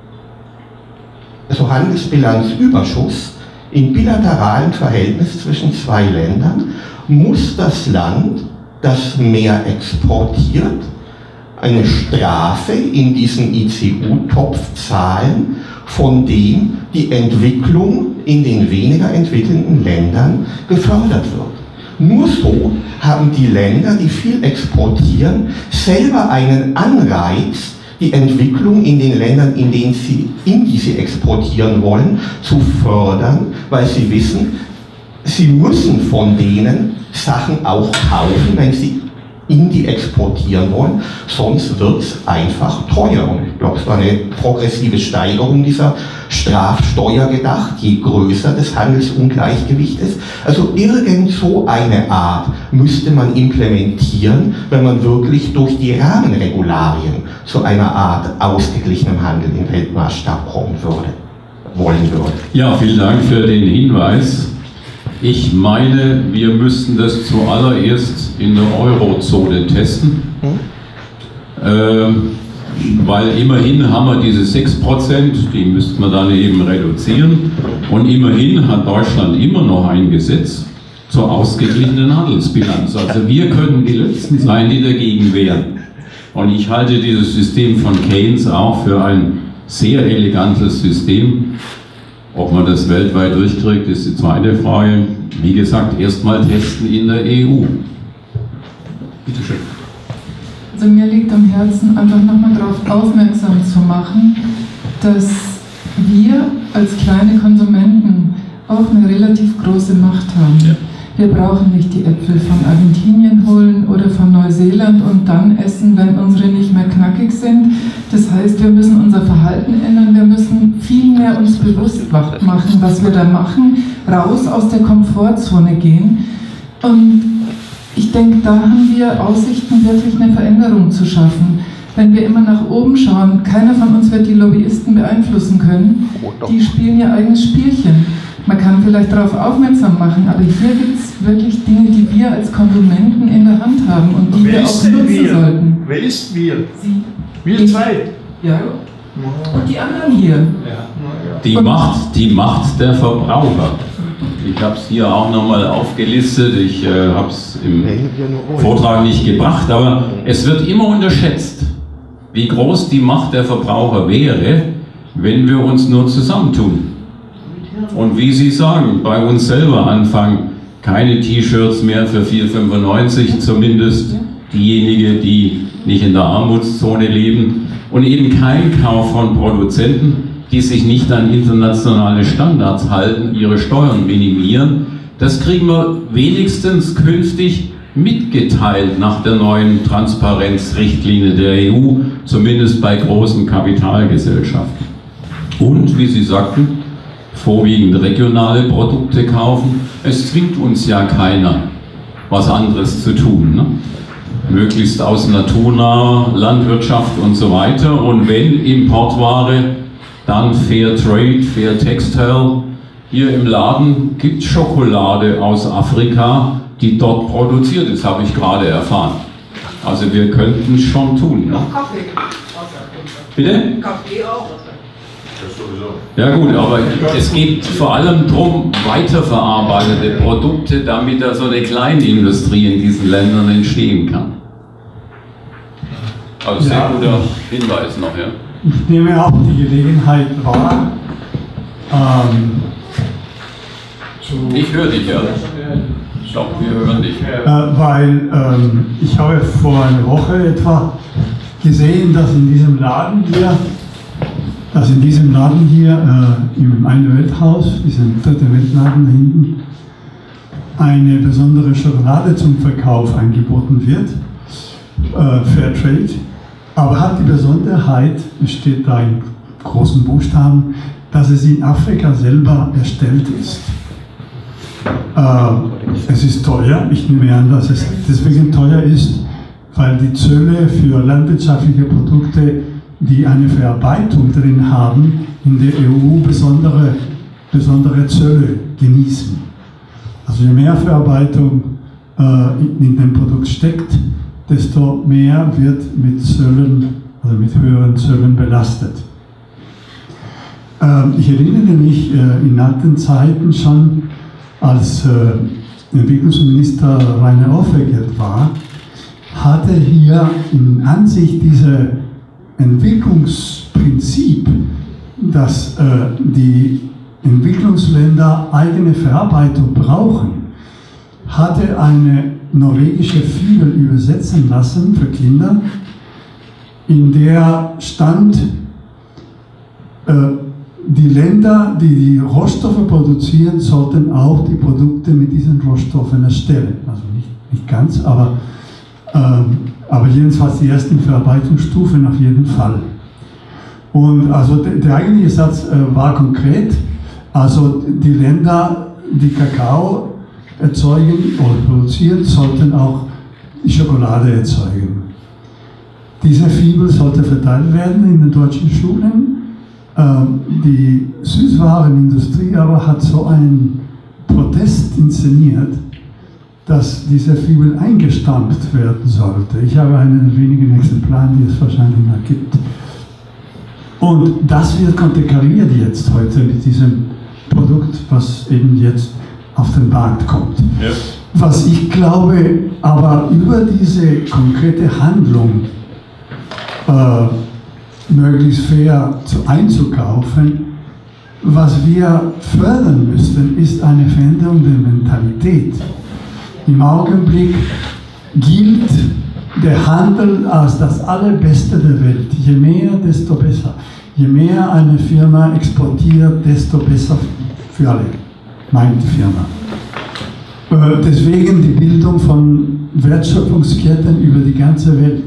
also Handelsbilanzüberschuss im bilateralen Verhältnis zwischen zwei Ländern, muss das Land, das mehr exportiert, eine Strafe in diesen I C U-Topf zahlen, von dem die Entwicklung in den weniger entwickelten Ländern gefördert wird. Nur so haben die Länder, die viel exportieren, selber einen Anreiz, die Entwicklung in den Ländern, in denen sie, in die sie exportieren wollen, zu fördern, weil sie wissen, sie müssen von denen Sachen auch kaufen, wenn sie in die exportieren wollen, sonst wird es einfach teuer. Und ich glaube, es war eine progressive Steigerung dieser Strafsteuer gedacht, je größer das Handelsungleichgewicht ist. Also irgend so eine Art müsste man implementieren, wenn man wirklich durch die Rahmenregularien zu einer Art ausgeglichenem Handel im Weltmaßstab kommen würde, wollen würde. Ja, vielen Dank für den Hinweis. Ich meine, wir müssten das zuallererst in der Eurozone testen, hm? ähm, weil immerhin haben wir diese sechs Prozent, die müssten wir dann eben reduzieren, und immerhin hat Deutschland immer noch ein Gesetz zur ausgeglichenen Handelsbilanz. Also wir können die Letzten sein, die dagegen wehren. Und ich halte dieses System von Keynes auch für ein sehr elegantes System. Ob man das weltweit durchkriegt, ist die zweite Frage. Wie gesagt, erstmal testen in der E U. Bitte schön. Also mir liegt am Herzen, einfach nochmal darauf aufmerksam zu machen, dass wir als kleine Konsumenten auch eine relativ große Macht haben. Ja. Wir brauchen nicht die Äpfel von Argentinien holen oder von Neuseeland und dann essen, wenn unsere nicht mehr knackig sind. Das heißt, wir müssen unser Verhalten ändern, wir müssen viel mehr uns bewusst machen, was wir da machen, raus aus der Komfortzone gehen. Und ich denke, da haben wir Aussichten, wirklich eine Veränderung zu schaffen. Wenn wir immer nach oben schauen, keiner von uns wird die Lobbyisten beeinflussen können, die spielen ihr eigenes Spielchen. Man kann vielleicht darauf aufmerksam machen, aber hier gibt es wirklich Dinge, die wir als Konsumenten in der Hand haben und die Wer wir auch nutzen wir? sollten. Wer ist wir? Sie. Wir ich. zwei. Ja. Und die anderen hier. Die Macht, die Macht der Verbraucher. Ich habe es hier auch nochmal aufgelistet, ich äh, habe es im Vortrag nicht gebracht, aber es wird immer unterschätzt, wie groß die Macht der Verbraucher wäre, wenn wir uns nur zusammentun. Und wie Sie sagen, bei uns selber anfangen, keine T-Shirts mehr für vier fünfundneunzig, zumindest diejenigen, die nicht in der Armutszone leben, und eben kein Kauf von Produzenten, die sich nicht an internationale Standards halten, ihre Steuern minimieren. Das kriegen wir wenigstens künftig mitgeteilt nach der neuen Transparenzrichtlinie der E U, zumindest bei großen Kapitalgesellschaften. Und, wie Sie sagten, vorwiegend regionale Produkte kaufen. Es zwingt uns ja keiner, was anderes zu tun. Ne? Möglichst aus naturnaher Landwirtschaft und so weiter. Und wenn Importware, dann Fair Trade, Fair Textile. Hier im Laden gibt es Schokolade aus Afrika, die dort produziert ist, habe ich gerade erfahren. Also wir könnten es schon tun. Ne? Kaffee. Bitte? Kaffee auch. Ja gut, aber es geht vor allem darum, weiterverarbeitete Produkte, damit da so eine Kleinindustrie in diesen Ländern entstehen kann. Also sehr Ja. guter Hinweis noch, ja. Ich nehme auch die Gelegenheit wahr, ähm, zu, Ich höre dich, ja. Ich glaube, wir hören dich. äh, weil ähm, ich habe vor einer Woche etwa gesehen, dass in diesem Laden hier, dass in diesem Laden hier äh, im Eine Welthaus, diesem dritte Weltladen da hinten, eine besondere Schokolade zum Verkauf angeboten wird, äh, Fairtrade, aber hat die Besonderheit, es steht da in großen Buchstaben, dass es in Afrika selber erstellt ist. Äh, es ist teuer, ich nehme an, dass es deswegen teuer ist, weil die Zölle für landwirtschaftliche Produkte, die eine Verarbeitung drin haben, in der E U besondere, besondere Zölle genießen. Also je mehr Verarbeitung äh, in, in dem Produkt steckt, desto mehr wird mit Zöllen, also mit höheren Zöllen belastet. Ähm, ich erinnere mich äh, in alten Zeiten schon, als äh, Entwicklungsminister Rainer Ofegert war, hatte hier in Ansicht dieses Entwicklungsprinzip, dass äh, die Entwicklungsländer eigene Verarbeitung brauchen, hatte eine norwegische Fibel übersetzen lassen für Kinder, in der stand, äh, die Länder, die die Rohstoffe produzieren, sollten auch die Produkte mit diesen Rohstoffen erstellen. Also nicht, nicht ganz, aber, ähm, aber jedenfalls die ersten Verarbeitungsstufen auf jeden Fall. Und also der, der eigentliche Satz äh, war konkret, also die Länder, die Kakao erzeugen oder produzieren, sollten auch die Schokolade erzeugen. Diese Fibel sollte verteilt werden in den deutschen Schulen. Die Süßwarenindustrie aber hat so einen Protest inszeniert, dass diese Fibel eingestampft werden sollte. Ich habe einen wenigen Exemplaren, die es wahrscheinlich noch gibt. Und das wird konterkariert jetzt heute mit diesem Produkt, was eben jetzt auf den Markt kommt. Ja. Was ich glaube, aber über diese konkrete Handlung äh, möglichst fair zu einzukaufen, was wir fördern müssen, ist eine Veränderung der Mentalität. Im Augenblick gilt der Handel als das Allerbeste der Welt. Je mehr, desto besser. Je mehr eine Firma exportiert, desto besser für alle, meint die Firma. Äh, deswegen die Bildung von Wertschöpfungsketten über die ganze Welt.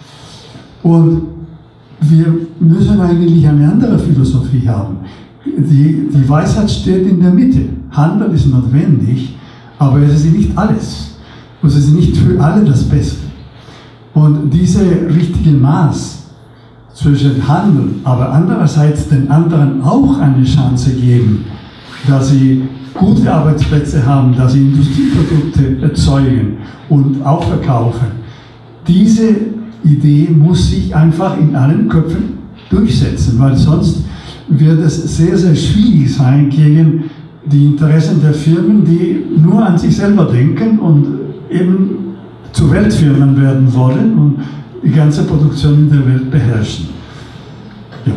Und wir müssen eigentlich eine andere Philosophie haben. Die, die Weisheit steht in der Mitte. Handel ist notwendig, aber es ist nicht alles. Es ist nicht für alle das Beste. Und diese richtige Maß zwischen Handel, aber andererseits den anderen auch eine Chance geben, dass sie gute Arbeitsplätze haben, dass sie Industrieprodukte erzeugen und auch verkaufen. Diese Idee muss sich einfach in allen Köpfen durchsetzen, weil sonst wird es sehr, sehr schwierig sein gegen die Interessen der Firmen, die nur an sich selber denken und eben zu Weltfirmen werden wollen und die ganze Produktion in der Welt beherrschen. Ja,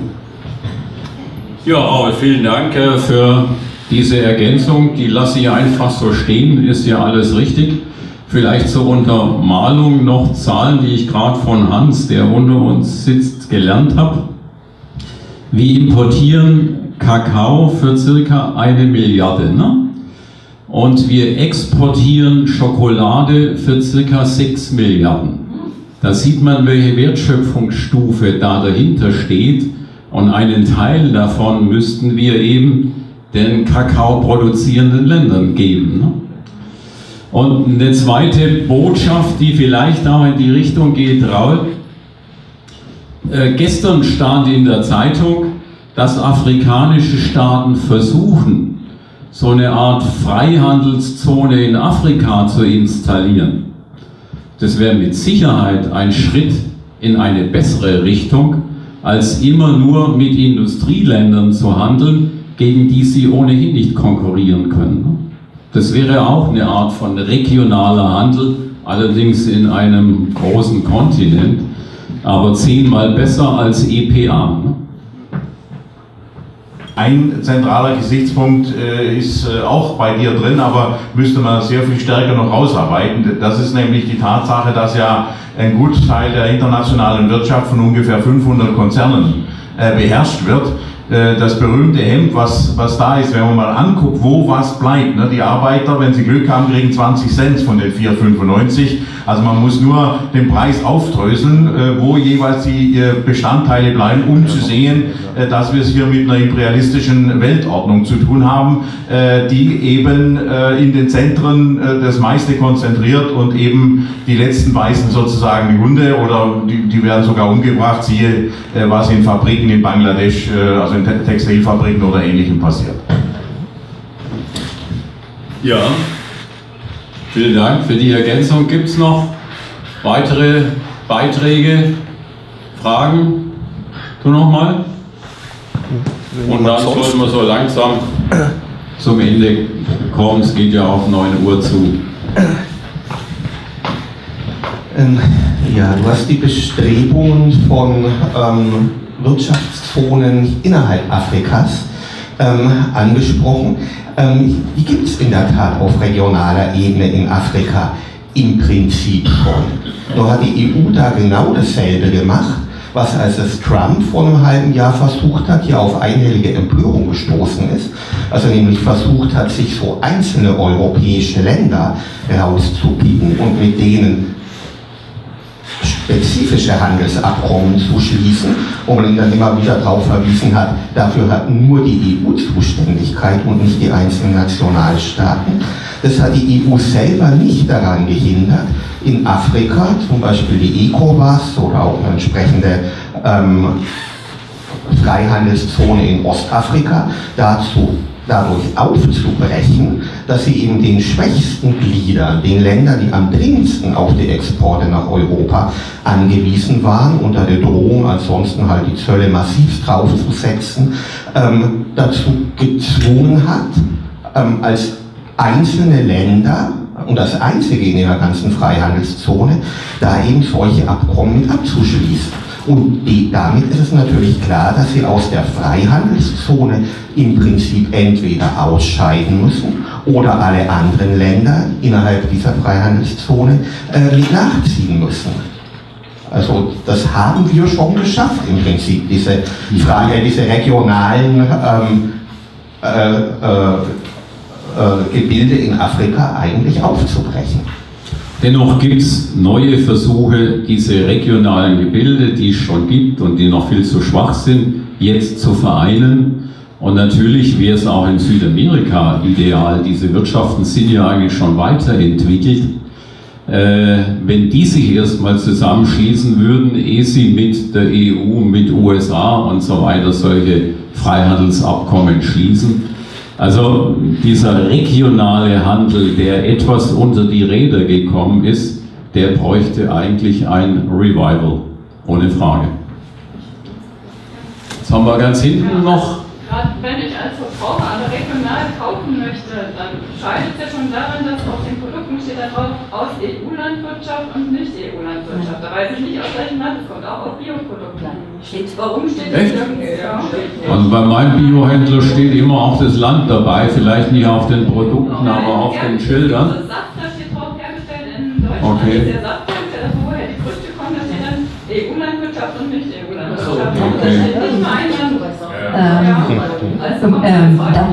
ja, aber vielen Dank für diese Ergänzung. Die lasse ich einfach so stehen, ist ja alles richtig. Vielleicht zur Untermalung noch Zahlen, die ich gerade von Hans, der unter uns sitzt, gelernt habe. Wir importieren Kakao für circa eine Milliarde, ne? Und wir exportieren Schokolade für circa sechs Milliarden. Da sieht man, welche Wertschöpfungsstufe da dahinter steht. Und einen Teil davon müssten wir eben den Kakao produzierenden Ländern geben, ne? Und eine zweite Botschaft, die vielleicht auch in die Richtung geht, Raul. Äh, gestern stand in der Zeitung, dass afrikanische Staaten versuchen, so eine Art Freihandelszone in Afrika zu installieren. Das wäre mit Sicherheit ein Schritt in eine bessere Richtung, als immer nur mit Industrieländern zu handeln, gegen die sie ohnehin nicht konkurrieren können. Das wäre auch eine Art von regionaler Handel, allerdings in einem großen Kontinent, aber zehnmal besser als E P A. Ne? Ein zentraler Gesichtspunkt äh, ist äh, auch bei dir drin, aber müsste man sehr viel stärker noch rausarbeiten. Das ist nämlich die Tatsache, dass ja ein Gutteil der internationalen Wirtschaft von ungefähr fünfhundert Konzernen äh, beherrscht wird. das berühmte Hemd, was, was da ist, wenn man mal anguckt, wo was bleibt. Ne? Die Arbeiter, wenn sie Glück haben, kriegen zwanzig Cent von den vier fünfundneunzig. Also man muss nur den Preis aufdröseln, äh, wo jeweils die äh, Bestandteile bleiben, um zu sehen, äh, dass wir es hier mit einer imperialistischen Weltordnung zu tun haben, äh, die eben äh, in den Zentren äh, das meiste konzentriert und eben die letzten beißen sozusagen die Hunde oder die, die werden sogar umgebracht, siehe äh, was in Fabriken in Bangladesch, äh, also in Textilfabriken oder Ähnlichem passiert. Ja, vielen Dank für die Ergänzung. Gibt es noch weitere Beiträge, Fragen? Du nochmal? Und dann sollten wir so langsam zum Ende kommen. Es geht ja auf neun Uhr zu. Ähm, ja, du hast die Bestrebungen von ähm, Wirtschaftszonen innerhalb Afrikas ähm, angesprochen. Ähm, die gibt es in der Tat auf regionaler Ebene in Afrika im Prinzip schon. Nur hat die E U da genau dasselbe gemacht, was als es Trump vor einem halben Jahr versucht hat, hier auf einhellige Empörung gestoßen ist, also nämlich versucht hat, sich so einzelne europäische Länder rauszupicken und mit denen spezifische Handelsabkommen zu schließen, wo man ihn dann immer wieder darauf verwiesen hat, dafür hat nur die E U Zuständigkeit und nicht die einzelnen Nationalstaaten. Das hat die E U selber nicht daran gehindert, in Afrika, zum Beispiel die ECOWAS oder auch eine entsprechende ähm, Freihandelszone in Ostafrika, dazu dadurch aufzubrechen, dass sie eben den schwächsten Gliedern, den Ländern, die am dringendsten auf die Exporte nach Europa angewiesen waren, unter der Drohung ansonsten halt die Zölle massiv draufzusetzen, ähm, dazu gezwungen hat, ähm, als einzelne Länder, und das einzige in ihrer ganzen Freihandelszone, da eben solche Abkommen mit abzuschließen. Und die, damit ist es natürlich klar, dass sie aus der Freihandelszone im Prinzip entweder ausscheiden müssen oder alle anderen Länder innerhalb dieser Freihandelszone äh, mit nachziehen müssen. Also das haben wir schon geschafft im Prinzip, diese Frage, diese regionalen ähm, äh, äh, äh, Gebilde in Afrika eigentlich aufzubrechen. Dennoch gibt es neue Versuche, diese regionalen Gebilde, die es schon gibt und die noch viel zu schwach sind, jetzt zu vereinen. Und natürlich wäre es auch in Südamerika ideal, diese Wirtschaften sind ja eigentlich schon weiterentwickelt, äh, wenn die sich erstmal zusammenschließen würden, ehe sie mit der E U, mit U S A und so weiter solche Freihandelsabkommen schließen. Also dieser regionale Handel, der etwas unter die Räder gekommen ist, der bräuchte eigentlich ein Revival, ohne Frage. Jetzt haben wir ganz hinten noch. Gerade wenn ich als Verbraucher aber regional kaufen möchte, dann scheitert es ja schon daran, dass auf den Produkten steht da drauf aus E U-Landwirtschaft und nicht E U-Landwirtschaft. Da weiß ich nicht, aus welchem Land es kommt, auch auf Bioprodukte. Warum steht das nirgendwo? Ja. Also bei meinem Biohändler steht immer auch das Land dabei, vielleicht nicht auf den Produkten, aber auf den Schildern. Also Saft, da steht drauf hergestellt in Deutschland, okay. Ist der Saft hergestellt, also woher die Früchte kommen, da steht dann E U-Landwirtschaft und nicht E U-Landwirtschaft. Okay. Das steht nicht mal ein Land. Ähm, Also, ähm, da,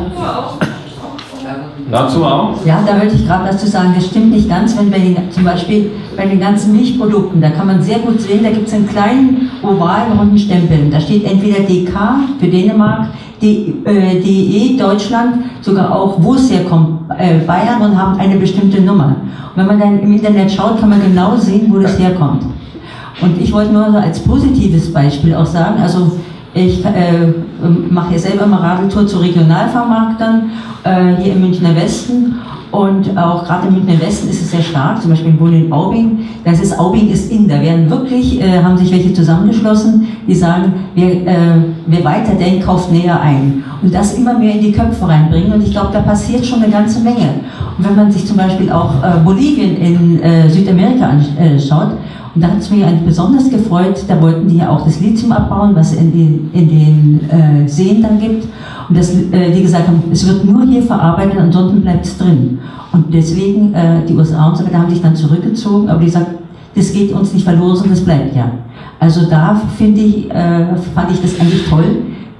dazu auch? Ja, da wollte ich gerade was zu sagen. Das stimmt nicht ganz, wenn bei den, zum Beispiel bei den ganzen Milchprodukten, da kann man sehr gut sehen, da gibt es einen kleinen ovalen runden Stempel. Da steht entweder D K für Dänemark, D, äh, D E Deutschland, sogar auch, wo es herkommt, äh, Bayern, und haben eine bestimmte Nummer. Und wenn man dann im Internet schaut, kann man genau sehen, wo das herkommt. Und ich wollte nur als positives Beispiel auch sagen, also ich äh, mache ja selber mal Radeltour zu Regionalvermarktern äh, hier im Münchner Westen, und auch gerade im Münchner Westen ist es sehr stark, zum Beispiel in in Aubing. Das ist Aubing ist in, da werden wirklich, äh, haben sich welche zusammengeschlossen, die sagen, wer, äh, wer weiter denkt, kauft näher ein. Und das immer mehr in die Köpfe reinbringen, und ich glaube, da passiert schon eine ganze Menge. Und wenn man sich zum Beispiel auch äh, Bolivien in äh, Südamerika anschaut, und da hat es mich besonders gefreut, da wollten die ja auch das Lithium abbauen, was es in den, in den äh, Seen dann gibt. Und das, äh, die gesagt haben, es wird nur hier verarbeitet, ansonsten bleibt es drin. Und deswegen, äh, die U S A und so weiter haben sich dann zurückgezogen, aber die gesagt, das geht uns nicht verloren, das bleibt ja. Also da finde ich, äh, fand ich das eigentlich toll,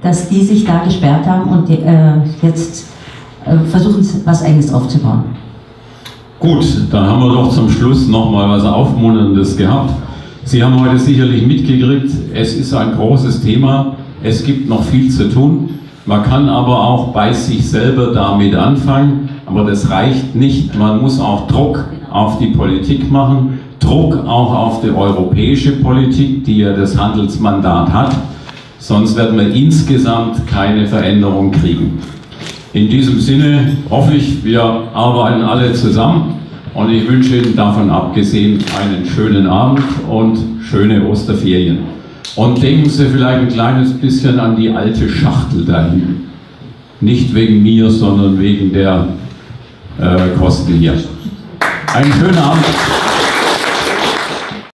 dass die sich da gesperrt haben und die, äh, jetzt äh, versuchen, was Eigenes aufzubauen. Gut, dann haben wir doch zum Schluss nochmal was Aufmunterndes gehabt. Sie haben heute sicherlich mitgekriegt, es ist ein großes Thema, es gibt noch viel zu tun. Man kann aber auch bei sich selber damit anfangen, aber das reicht nicht. Man muss auch Druck auf die Politik machen, Druck auch auf die europäische Politik, die ja das Handelsmandat hat, sonst werden wir insgesamt keine Veränderung kriegen. In diesem Sinne hoffe ich, wir arbeiten alle zusammen und ich wünsche Ihnen davon abgesehen einen schönen Abend und schöne Osterferien. Und denken Sie vielleicht ein kleines bisschen an die alte Schachtel da hinten. Nicht wegen mir, sondern wegen der äh, Kosten hier. Einen schönen Abend.